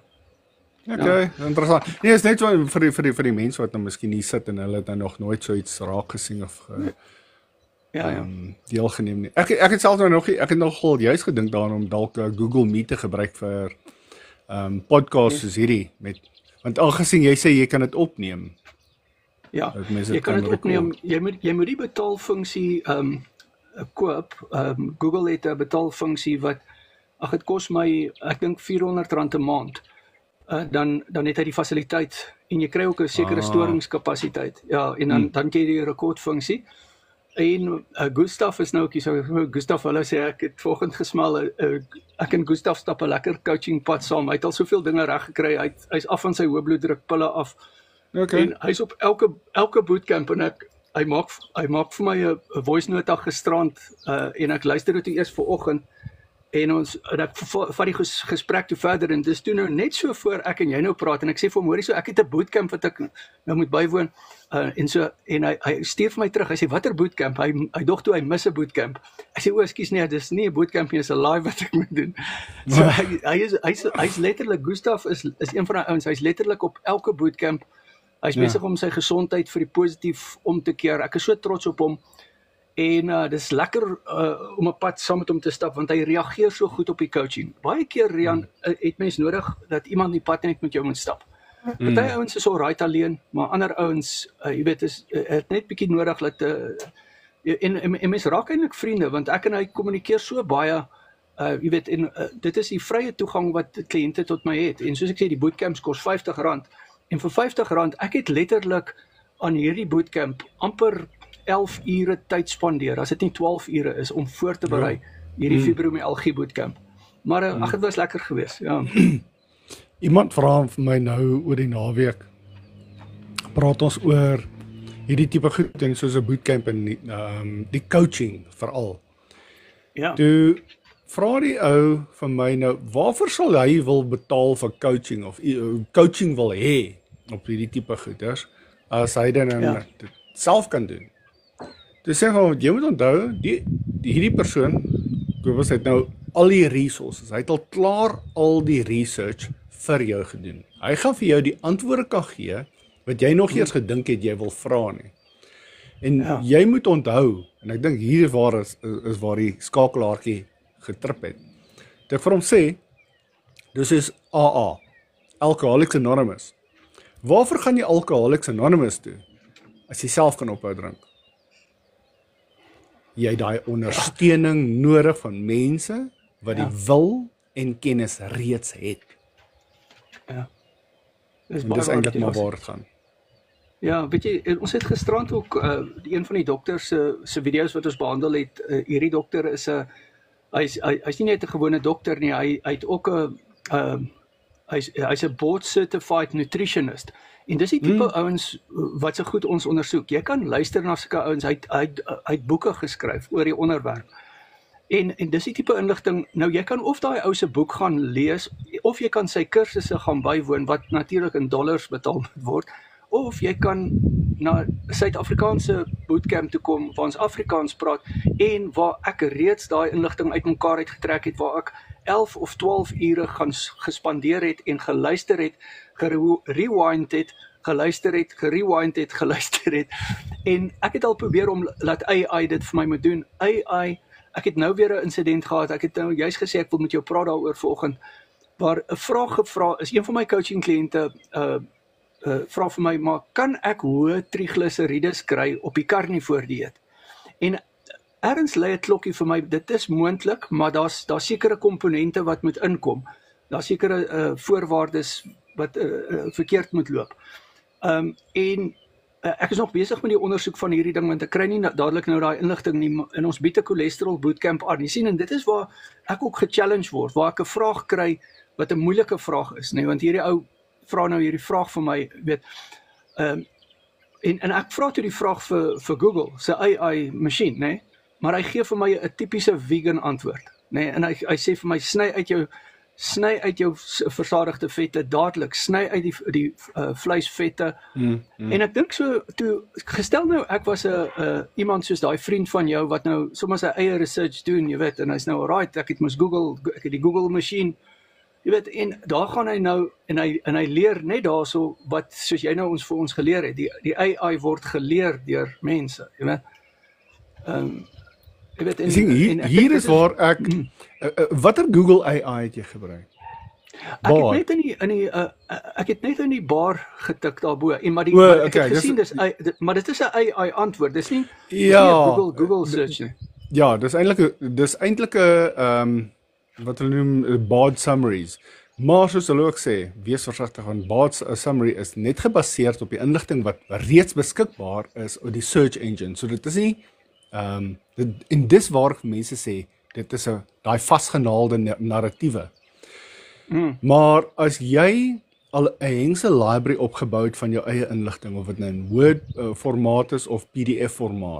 Okay, ja. Interessant. Nee, is net so vir die, vir die, vir die mense wat nou miskien hier sit, en hulle het nou nog nooit so iets raak gesien, of... Uh... Ja, ja. um, deelgeneem nie. Ek ek het self nou nog ek het nogal juist gedink daaraan om dalk uh, Google Meet te gebruik vir um podcasts soos hierdie met want aangesien jy sê jy kan dit opneem. Ja, dat mense jy dit kan dit record. opneem. Jy moet jy moet die betaalfunksie ehm um, koop. Ehm um, Google het 'n betaalfunksie wat ag dit kos my ek dink vierhonderd rand 'n maand. Uh, dan dan het hy die fasiliteit en jy kry ook 'n sekere Ah. storingskapasiteit. Ja, en dan hmm. dan kry jy die rekordfunksie. En uh, Gustaf is nou ook hier so Gustaf hulle sê ek het vanoggend gesmal uh, ek en Gustaf stap 'n lekker coaching pad saam. Hy het al soveel dinge reg gekry. Hy hy's af van sy hoë bloeddruk pille af. Okay. En hy's op elke elke bootcamp en ek hy maak hy maak vir my 'n voice note gisterand uh, en ek luister dit eers vanoggend en ons en ek vat die ges, gesprek toe verder en dis toe nou net so voor ek en jy nou praat en ek sê vir hom hoorie so ek het 'n bootcamp wat ek nou moet bywoon uh, en so en hy hy stuur vir my terug. Hy sê watter bootcamp? Hy hy dog toe hy mis 'n bootcamp. Ek sê o, ekskuus nee, dis nie 'n bootcamp nie, dis 'n live wat ek moet doen. So hy hy is hy's hy's letterlik Gustaf is is een van daai ouens, hy's letterlik op elke bootcamp. Hy's ja. besig om sy gesondheid vir die positief om te keer. Ek is so trots op hom. En uh, dis lekker uh, om 'n pad saam met hom te stap want hy reageer so goed op die coaching. Baie keer Rian hmm. het mens nodig dat iemand die pad net met jou moet stap. Hmm. Party ouens is alright alleen, maar ander ouens, uh, jy weet, is uh, het net bietjie nodig dat uh, en, en, en mens raak eintlik vriende want ek en hy kommunikeer so baie. Uh, jy weet, en uh, dit is die vrye toegang wat kliënte tot my het. En soos ek sê, die bootcamps kos vyftig rand. En vir vyftig rand, ek het letterlik aan hierdie bootcamp amper elf ure tyd spandeer, as dit nie twaalf ure is, om voor te berei hierdie fibromialgie bootcamp. Maar uh, ag, dit was lekker geweest, ja. Iemand vra vir my nou oor die naweek, praat ons oor hierdie tipe goed en soos 'n bootcamp en die, um, die coaching veral. Ja. Toe vra die ou vir my nou, waarvoor sal hy wil betaal vir coaching of uh, coaching wil hê op hierdie tipe goeders, as hy dan ja. dit self kan doen. Dus sê gewoon, jy moet onthou, die, die hierdie persoon, Kobus het nou al die resources, hy het al klaar al die research vir jou gedoen. Hy gaan vir jou die antwoorde kan gee, wat jy nog eers gedink het jy wil vra nie. En ja. jy moet onthou, en ek dink hier waar is, is waar die skakelaartjie getrip het. Dat ek vir hom sê, dis is A A, Alcoholics Anonymous. Waarvoor gaan jy Alcoholics Anonymous toe, as jy self kan ophou drink? Jy het daai ondersteuning nodig van mense wat ja. die wil en kennis reeds het. Ja. Dis dis eintlik maar waar dit gaan. Ja, weet jy, ons het gisterand ook uh, die een van die dokters se uh, se video's wat ons behandel het, uh, hierdie dokter is 'n uh, hy's hy, hy's nie net 'n gewone dokter nie, hy hy het ook 'n uh, hy's hy's 'n board certified nutritionist. En dis die tipe hmm. ouens wat se goed ons ondersoek. Jy kan luister na sulke ouens, hy het, hy het, hy het boeke geskryf oor die onderwerp. En en dis die tipe inligting, nou jy kan of daai ou se boek gaan lees, of jy kan sy kursusse gaan bywoon, wat natuurlik in dollars betaal moet word, of jy kan na Suid-Afrikaanse bootcamp toe kom, waar ons Afrikaans praat, en waar ek reeds daai inligting uitmekaar uitgetrek het, waar ek elf of twaalf ure gaan gespandeer het, en geluister het, gerewind het, geluister het, gerewind het, geluister het, en ek het al probeer om, laat A I dit vir my moet doen, A I, ek het nou weer 'n insident gehad, ek het nou juist gesê, ek wil met jou praat daaroor vanoggend, waar 'n vraag gevra is, een van my coaching kliënte, uh, uh, vra vir my, maar kan ek hoë trigliserides kry op die karnivore-dieet? En ergens lê 'n klokkie vir my, dit is moontlik, maar daar's daar sekere komponente wat moet inkom, daar sekere uh, voorwaardes wat uh, uh, verkeerd moet loop. Um, en uh, ek is nog besig met die ondersoek van hierdie ding, want ek kry nie dadelik nou daai inligting nie, en ons bied 'n cholesterol bootcamp aan. Jy sien, en dit is waar ek ook gechallenge word, waar ek 'n vraag kry, wat 'n moeilike vraag is, nee, want hierdie ou vra nou hierdie vraag vir my, weet, um, en, en ek vra toe die vraag vir, vir Google, sy A I masjien, nee, maar hy gee vir my 'n tipiese vegan antwoord, nee, en hy, hy sê vir my, sny uit jou sny uit jou versadigde vette dadelik, sny uit die die uh, vleisvette. Mm, mm. En ek dink so toe gestel nou ek was 'n uh, iemand soos daai vriend van jou wat nou sommer sy eie research doen, jy weet, en hy's nou alright, ek het mos Google, ek het die Google masjien, jy weet, en daar gaan hy nou en hy en hy leer net daarso wat soos jy nou ons vir ons geleer het, die die A I word geleer deur mense, jy weet. Ehm um, jy weet en, sien, hier, en ek hier dink is dit waar ek mm. uh, uh, watter Google A I het jy gebruik? Ek het net in die in die uh, ek het net in die bar getik daarbo en maar die o, maar ek okay, het gesien dis, dis dit, maar dit is 'n A I antwoord. Dis nie ja, dis nie Google Google search nie. Ja, dis eintlik dis eintlik 'n ehm um, wat hulle noem bard summaries. Maar soos hulle ook sê, wees versigtig want bard summary is net gebaseer op die inligting wat reeds beskikbaar is op die search engine. So dit is nie ehm um, en dis waar mense sê dit is 'n daai vasgenaalde narratiewe. Mm. Maar as jy al 'n hengse library opgebou het van jou eie inligting of dit nou in Word uh, formaat is of P D F formaat,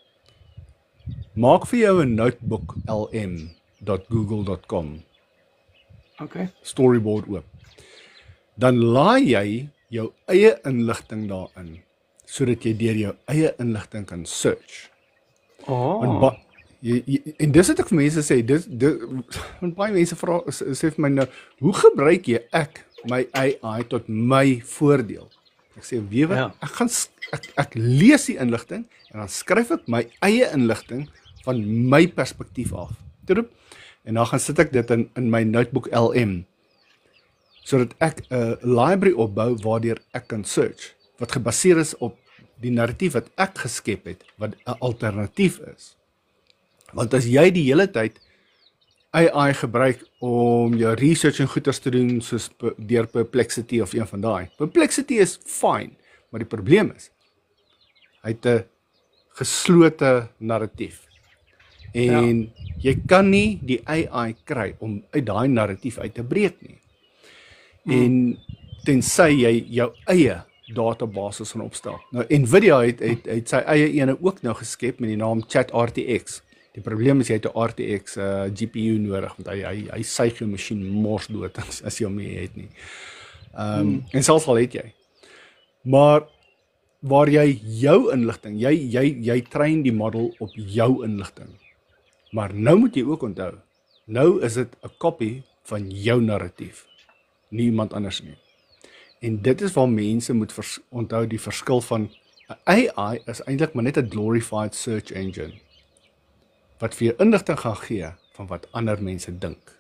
maak vir jou 'n notebook L M dot google dot com. Okay. Storyboard oop. Dan laai jy jou eie inligting daarin sodat jy deur jou eie inligting kan search. Oh. Jy, jy, en dis wat ek vir mense sê, dis dis want baie mense vra sê vir my nou, hoe gebruik jy ek my A I tot my voordeel? Ek sê weet wat, ja. ek gaan ek, ek lees die inligting en dan skryf ek my eie inligting van my perspektief af. En dan gaan sit ek dit in in my notebook L M sodat ek 'n uh, library opbou waardeur ek kan search wat gebaseer is op die narratief wat ek geskep het wat 'n alternatief is. Want as jy die hele tyd A I gebruik om jou research en goeders te doen soos deur Perplexity of een van daai. Perplexity is fine, maar die probleem is hy het 'n geslote narratief. En ja. jy kan nie die A I kry om uit daai narratief uit te breek nie. Hmm. En tensy jy jou eie databasis gaan opstel. Nou Nvidia het het, het sy eie ene ook nou geskep met die naam ChatRTX. Die probleem is jy het 'n R T X uh, G P U nodig want hy hy hy suig jou masjien mors dood as, as jy hom nie het nie. Ehm um, hmm. en selfs al het jy. Maar waar jy jou inligting, jy jy jy train die model op jou inligting. Maar nou moet jy ook onthou, nou is dit 'n kopie van jou narratief, nie iemand anders nie. En dit is waar mense moet onthou die verskil van 'n A I is eintlik maar net 'n glorified search engine wat vir jou inligting gaan gee van wat ander mense dink.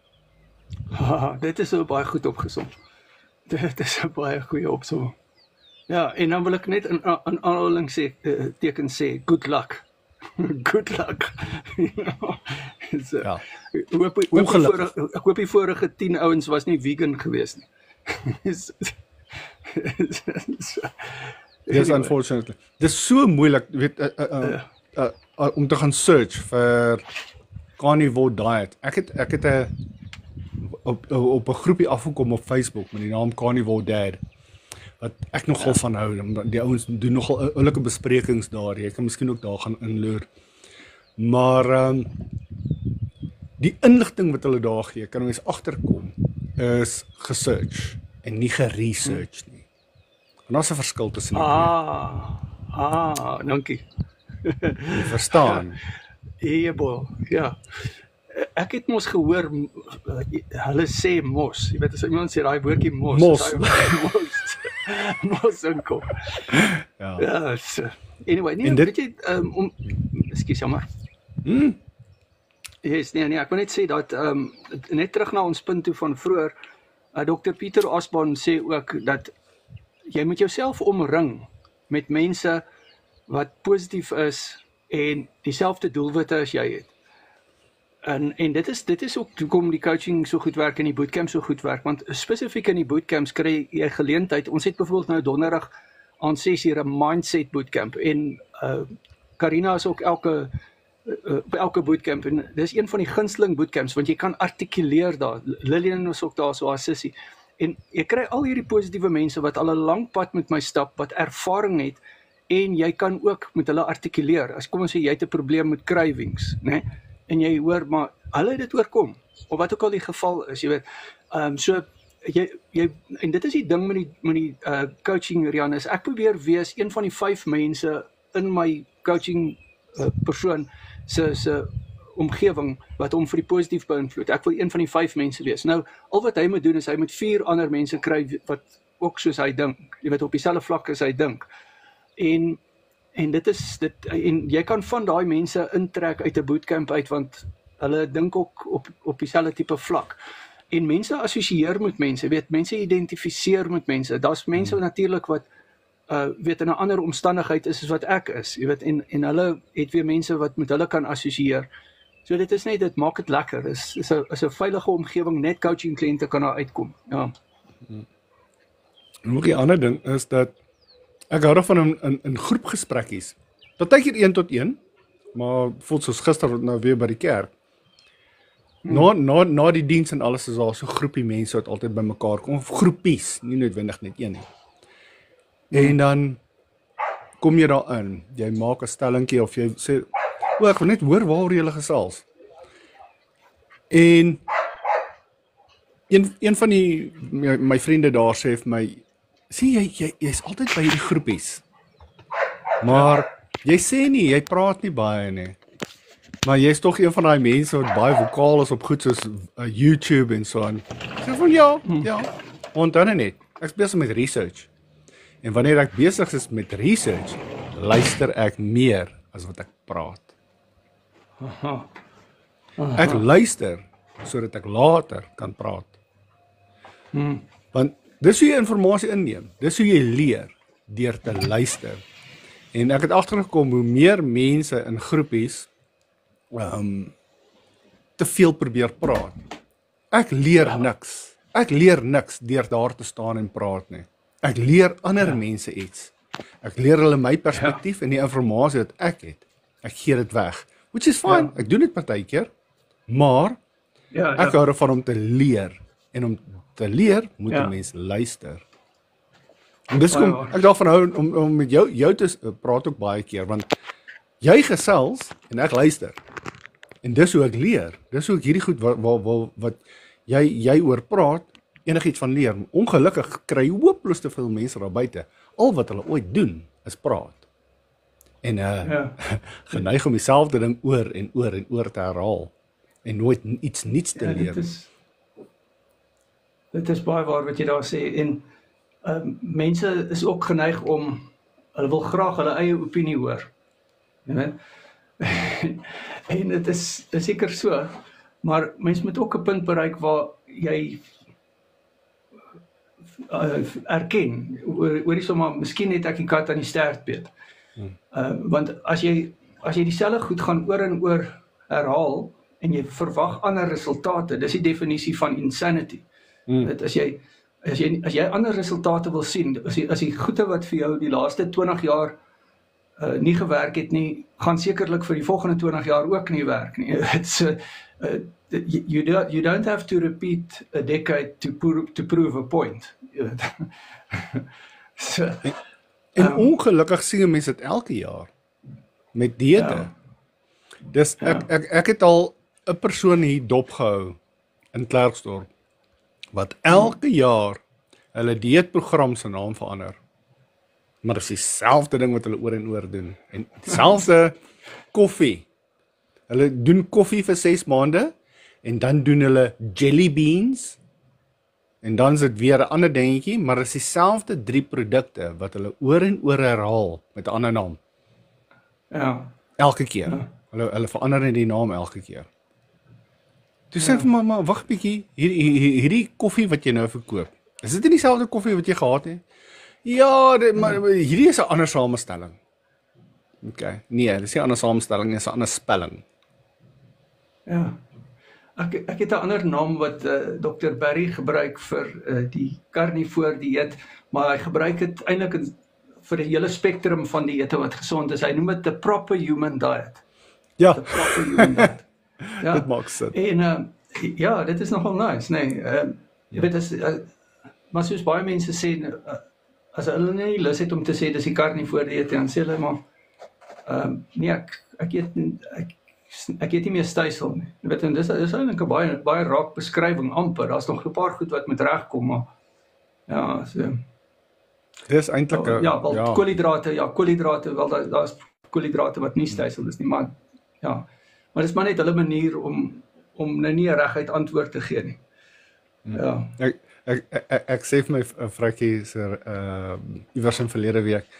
Ha, dit is so baie goed opgesom. Dit is 'n baie goeie opsom. Ja, en dan wil ek net in in aanhaling sê uh, teken sê good luck. Good luck. so, ja. Ek hoop ek hoop die vorige tien ouens was nie vegan geweest nie. Yes, unfortunately. Dit is so moeilik, weet uh, uh, uh, uh, uh, om te gaan search vir carnivore diet. Ek het ek het 'n op op 'n groepie afgekom op Facebook met die naam Carnivore Dad. Wat ek nogal ja. van hou. Die ouens doen nogal oulike besprekings daar. Jy kan miskien ook daar gaan inloer. Maar ehm um, die inligting wat hulle daar gee, kan mens agterkom is gesearch en nie geresearch nie. En daar's 'n verskil tussen die twee. Ah. Ah, dankie. Jy verstaan. Eebol. Ja. Ek het mos gehoor hulle sê mos. Jy weet as iemand sê daai woordjie mos, mos. mos. Mos inkom. Ja. Ja, so. Anyway, nee, dit, weet jy um, om ekskuus jammer. Hm. Yes, nee nee, ek wil net sê dat ehm um, net terug na ons punt toe van vroeër, uh, dokter Pieter Osborne sê ook dat jy moet jouself omring met mense wat positief is en dieselfde doelwitte as jy het. En en dit is dit is ook hoekom die coaching so goed werk en die bootcamp so goed werk, want spesifiek in die bootcamps kry jy geleentheid. Ons het byvoorbeeld nou donderdag aan ses uur 'n mindset bootcamp en uh Karina is ook elke uh, by elke bootcamp en dis een van die gunsteling bootcamps want jy kan artikuleer daar. Lillian is ook daar so haar sussie. En jy kry al hierdie positiewe mense wat al 'n lang pad met my stap, wat ervaring het en jy kan ook met hulle artikuleer. As kom ons sê jy het 'n probleem met cravings, né? Nee? En jy hoor maar hulle het dit oorkom of wat ook al die geval is, jy weet. Ehm um, so jy jy en dit is die ding met die met die uh, coaching Rian is ek probeer wees een van die vyf mense in my coaching uh, persoon se se omgewing wat hom vir die positief beïnvloed. Ek wil een van die vyf mense wees. Nou al wat hy moet doen is hy moet vier ander mense kry wat ook soos hy dink, jy weet op dieselfde vlak as hy dink. En en dit is dit en jy kan van daai mense intrek uit 'n bootcamp uit want hulle dink ook op op dieselfde tipe vlak. En mense assosieer met mense, weet mense identifiseer met mense. Daar's mense hmm. natuurlik wat uh weet in 'n ander omstandigheid is as wat ek is, jy weet en en hulle het weer mense wat met hulle kan assosieer. So dit is net dit maak dit lekker. Is is 'n is 'n veilige omgewing, net coaching kliënte kan daar uitkom. Ja. Hmm. En nog 'n ander ding is dat ek hou daarvan in in, in groepgesprekkies. Partykeer een tot een, maar voel soos gister nou weer by die kerk. Hmm. Na na na die diens en alles is daar so groepie mense wat altyd bymekaar kom, of groepies, nie noodwendig net een nie. Hmm. En dan kom jy daarin, jy maak 'n stellingkie of jy sê, "O, ek wil net hoor waaroor julle gesels." En een een van die my, my vriende daar sê vir my, "Sien jy jy jy's altyd by hierdie groepies. Maar jy sê nie, jy praat nie baie nie. Maar jy's tog een van daai mense wat baie vokaal is op goed soos uh, YouTube en so aan." Ek sê van ja, ja. Want dan net, ek's besig met research. En wanneer ek besig is met research, luister ek meer as wat ek praat. Aha. Aha. Ek luister sodat ek later kan praat. Hmm. Want dis hoe jy inligting inneem. Dis hoe jy leer deur te luister. En ek het agtergekom hoe meer mense in groepies um, te veel probeer praat. Ek leer ja. niks. Ek leer niks deur daar te staan en praat nie. Ek leer ander ja. mense iets. Ek leer hulle my perspektief ja. en die inligting wat ek het. Ek gee dit weg. Which is fine. Ja. Ek doen dit partykeer. Maar ja, ja. ek hou daarvan om te leer. En om te leer moet 'n ja. mens luister. En dis kom ek daarvan hou om om met jou jou te praat ook baie keer want jy gesels en ek luister. En dis hoe ek leer. Dis hoe ek hierdie goed wat wat, wat jy jy oor praat enigiets van leer. Ongelukkig kry hopeloos te veel mense daar buite. Al wat hulle ooit doen is praat. En uh ja. geneig om dieselfde ding oor en oor en oor te herhaal en nooit iets niets te ja, leer. Dit is, dit is baie waar wat jy daar sê en um, mense is ook geneig om hulle wil graag hulle eie opinie hoor. Jy weet? En dit is, is seker so, maar mens moet ook 'n punt bereik waar jy uh, erken, oor, oor die sommer, miskien het ek die kat aan die stert beet. Hmm. Uh, want as jy as jy dieselfde goed gaan oor en oor herhaal en jy verwag ander resultate, dis die definisie van insanity. Hmm. Dit as jy as jy as jy ander resultate wil sien, as jy as die goede wat vir jou die laaste twintig jaar uh, nie gewerk het nie, gaan sekerlik vir die volgende twintig jaar ook nie werk nie. It's uh, uh, you don't you don't have to repeat a decade to prove to prove a point. so, en um, ongelukkig sien mense dit elke jaar met diëte. Ja. Dis ek, ja. ek ek het al 'n persoon hier dopgehou in Klerksdorp wat elke jaar hulle dieetprogram se naam verander. Maar dis dieselfde ding wat hulle oor en oor doen. En dieselfde koffie. Hulle doen koffie vir ses maande en dan doen hulle jelly beans en dan is dit weer 'n ander dingetjie, maar dis dieselfde drie produkte wat hulle oor en oor herhaal met 'n ander naam. Ja. Elke keer. Ja. Hulle hulle verander net die naam elke keer. Toe sê ek vir mamma, wag 'n bietjie, hierdie hierdie koffie wat jy nou verkoop. Is dit nie dieselfde koffie wat jy gehad het? Ja, dit, maar hierdie is 'n ander samestelling. OK. Nee, dis nie 'n ander samestelling, dis 'n ander spelling. Ja. Ek ek het 'n ander naam wat uh, dokter Barry gebruik vir uh, die karnivoor dieet, maar hy gebruik dit eintlik vir die hele spektrum van dieete wat gesond is. Hy noem dit 'n proper human diet. Ja. The proper human diet. Ja. Dit maak sin. En uh, ja, dit is nogal nice, nee. Uh, jy weet as uh, maar soos baie mense sê uh, as hulle nie lus het om te sê dis die karnivoor dieet, dan sê hulle maar ehm um, nee, ek ek eet ek ek eet nie meer stysel nie. Jy weet, en dis dis eintlik 'n baie baie raak beskrywing amper. Daar's nog 'n paar goed wat met regkom, maar ja, so dis eintlik ja, ja, wel ja. koolhidrate, ja, koolhidrate, wel daar daar's koolhidrate wat nie stysel is nie, maar ja. Maar dis maar net hulle manier om om nou nie 'n reguit antwoord te gee nie. Ja. Ek ek ek, ek sê vir my vroukie se uh iewers in verlede week.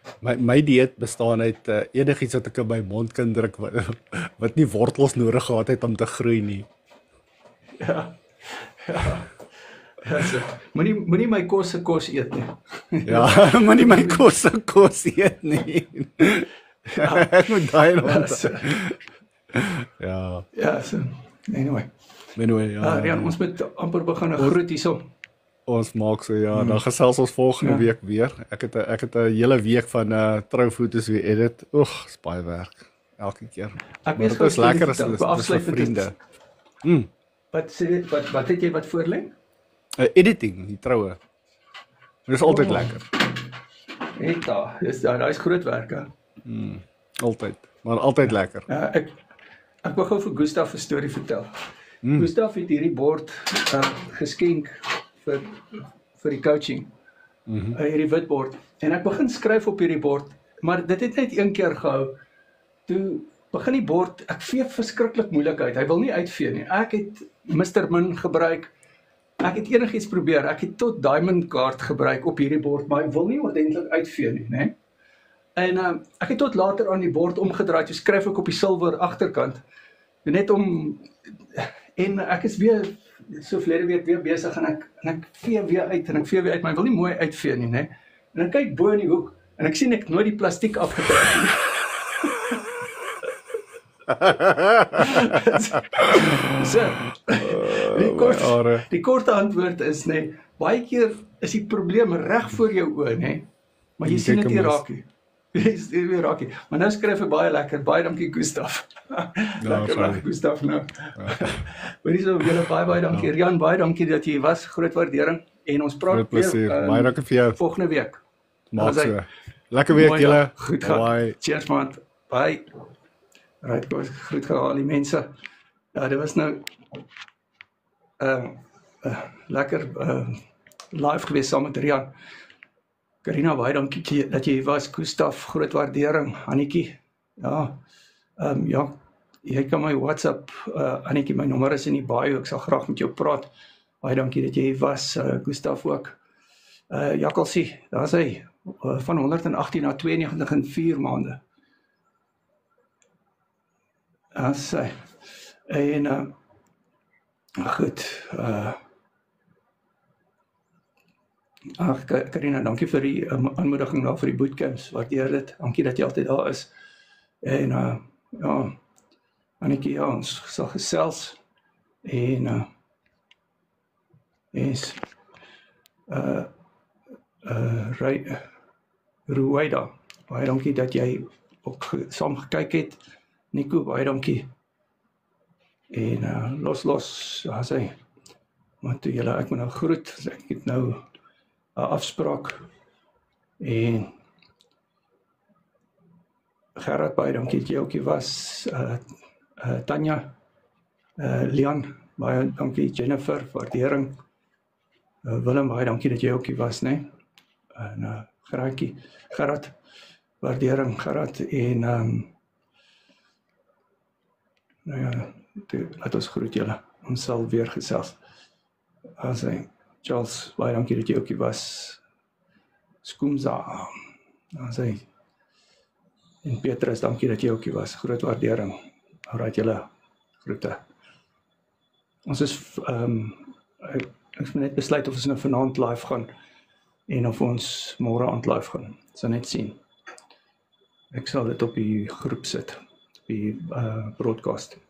My my dieet bestaan uit uh, enigiets wat ek in my mond kan druk wat, wat nie wortels nodig gehad het om te groei nie. Ja. Ja. Ja, so. Moenie moenie my kos se kos eet nie. Ja, moenie my kos se kos eet nie. Ja, ek moet daai Ja, so. Ja. Ja, so. Anyway. Anyway, ja. Uh, Rian, ons moet amper begin 'n groet hierso. Ons maak so ja, dan gesels ons volgende Ja. week weer. Ek het 'n ek het 'n hele week van uh troufoto's weer edit. Oeg, is baie werk elke keer. Ek Maar weet dit is lekker as dit dit is vir vriende. Mm. Wat sê dit wat wat het jy wat voorlê? Uh, editing, die troue. Dit is altyd Oh. lekker. Eta, dis daai is groot werk hè. Mm. Altyd, maar altyd lekker. Ja, ek ek wou gou vir Gustaf 'n storie vertel. Mm. Gustaf het hierdie bord uh, geskenk vir vir die coaching. Mhm. Uh, hierdie wit bord. En ek begin skryf op hierdie bord, maar dit het net een keer gehou. Toe begin die bord, ek vee verskriklik moeilik uit. Hy wil nie uitvee nie. Ek het mister Min gebruik. Ek het enigiets probeer. Ek het tot Diamond Card gebruik op hierdie bord, maar hy wil nie ordentlik uitvee nie, né? En uh, ek het tot later aan die bord omgedraai, toe skryf ek op die silwer agterkant. Net om en ek is weer so verlede week weer besig en ek en ek vee weer uit en ek vee weer uit, maar ek wil nie mooi uitvee nie, né? En ek kyk bo in die hoek en ek sien ek nooit die plastiek afgetrek nie. So, die kort, die korte antwoord is nê, baie keer is die probleem reg voor jou oë, nê, maar jy sien dit nie raak nie. Jy sien dit nie raak nie. Maar nou skryf ek baie lekker. Baie dankie Gustaf. Lekker dag Gustaf nou. Hoorie so julle baie baie dankie. Rian, baie dankie dat jy was. Groot waardering en ons praat weer. Baie dankie vir jou. Volgende week. Maak so. Lekker week julle. Goed gaan. Cheers man. Bye. Right, goed, goed gaan al die mense. Ja, dit was nou uh, uh lekker uh live gewees saam met Rian. Karina, baie dankie dat jy hier was. Gustaf, groot waardering. Annetjie, ja, ehm um, ja, jy kan my WhatsApp, uh, Annetjie, my nommer is in die bio, ek sal graag met jou praat. Baie dankie dat jy hier was, uh, Gustaf ook. Uh, Jakkalsie, daar is hy, uh, van honderd agttien na twee negentig in vier maande. Daar is hy. En, uh, goed, uh, Ag, Karina, dankie vir die um, aanmoediging daar vir die bootcamps, waardeer dit, dankie dat jy altyd daar is, en uh, ja, Annetjie, ja, ons sal gesels, en uh, is, uh, uh, uh, Ruwaida, baie dankie dat jy ook saam gekyk het, Nico, baie dankie, en uh, los, los, daar is hy, maar toe julle, ek moet nou groet, ek het nou, afspraak en Gerard, baie dankie dat jy ook hier was, uh, uh, Tanya, uh, Lian, baie dankie, Jennifer, waardering, uh, Willem, baie dankie dat jy ook hier was, nee? En uh, Gerardkie, Gerard, waardering, Gerard, en um, nou ja, toe, laat ons groet julle, ons sal weer gesels, as hy, Charles, baie dankie dat jy ook hier was. Skoomza, as hy, en Petrus, dankie dat jy ook hier was. Groot waardering. Alright julle, groete. Ons is, um, ek, ek moet net besluit of ons nou vanaand live gaan, en of ons môre aand live gaan. Ek sal net sien. Ek sal dit op die groep sit, op die uh, broadcast.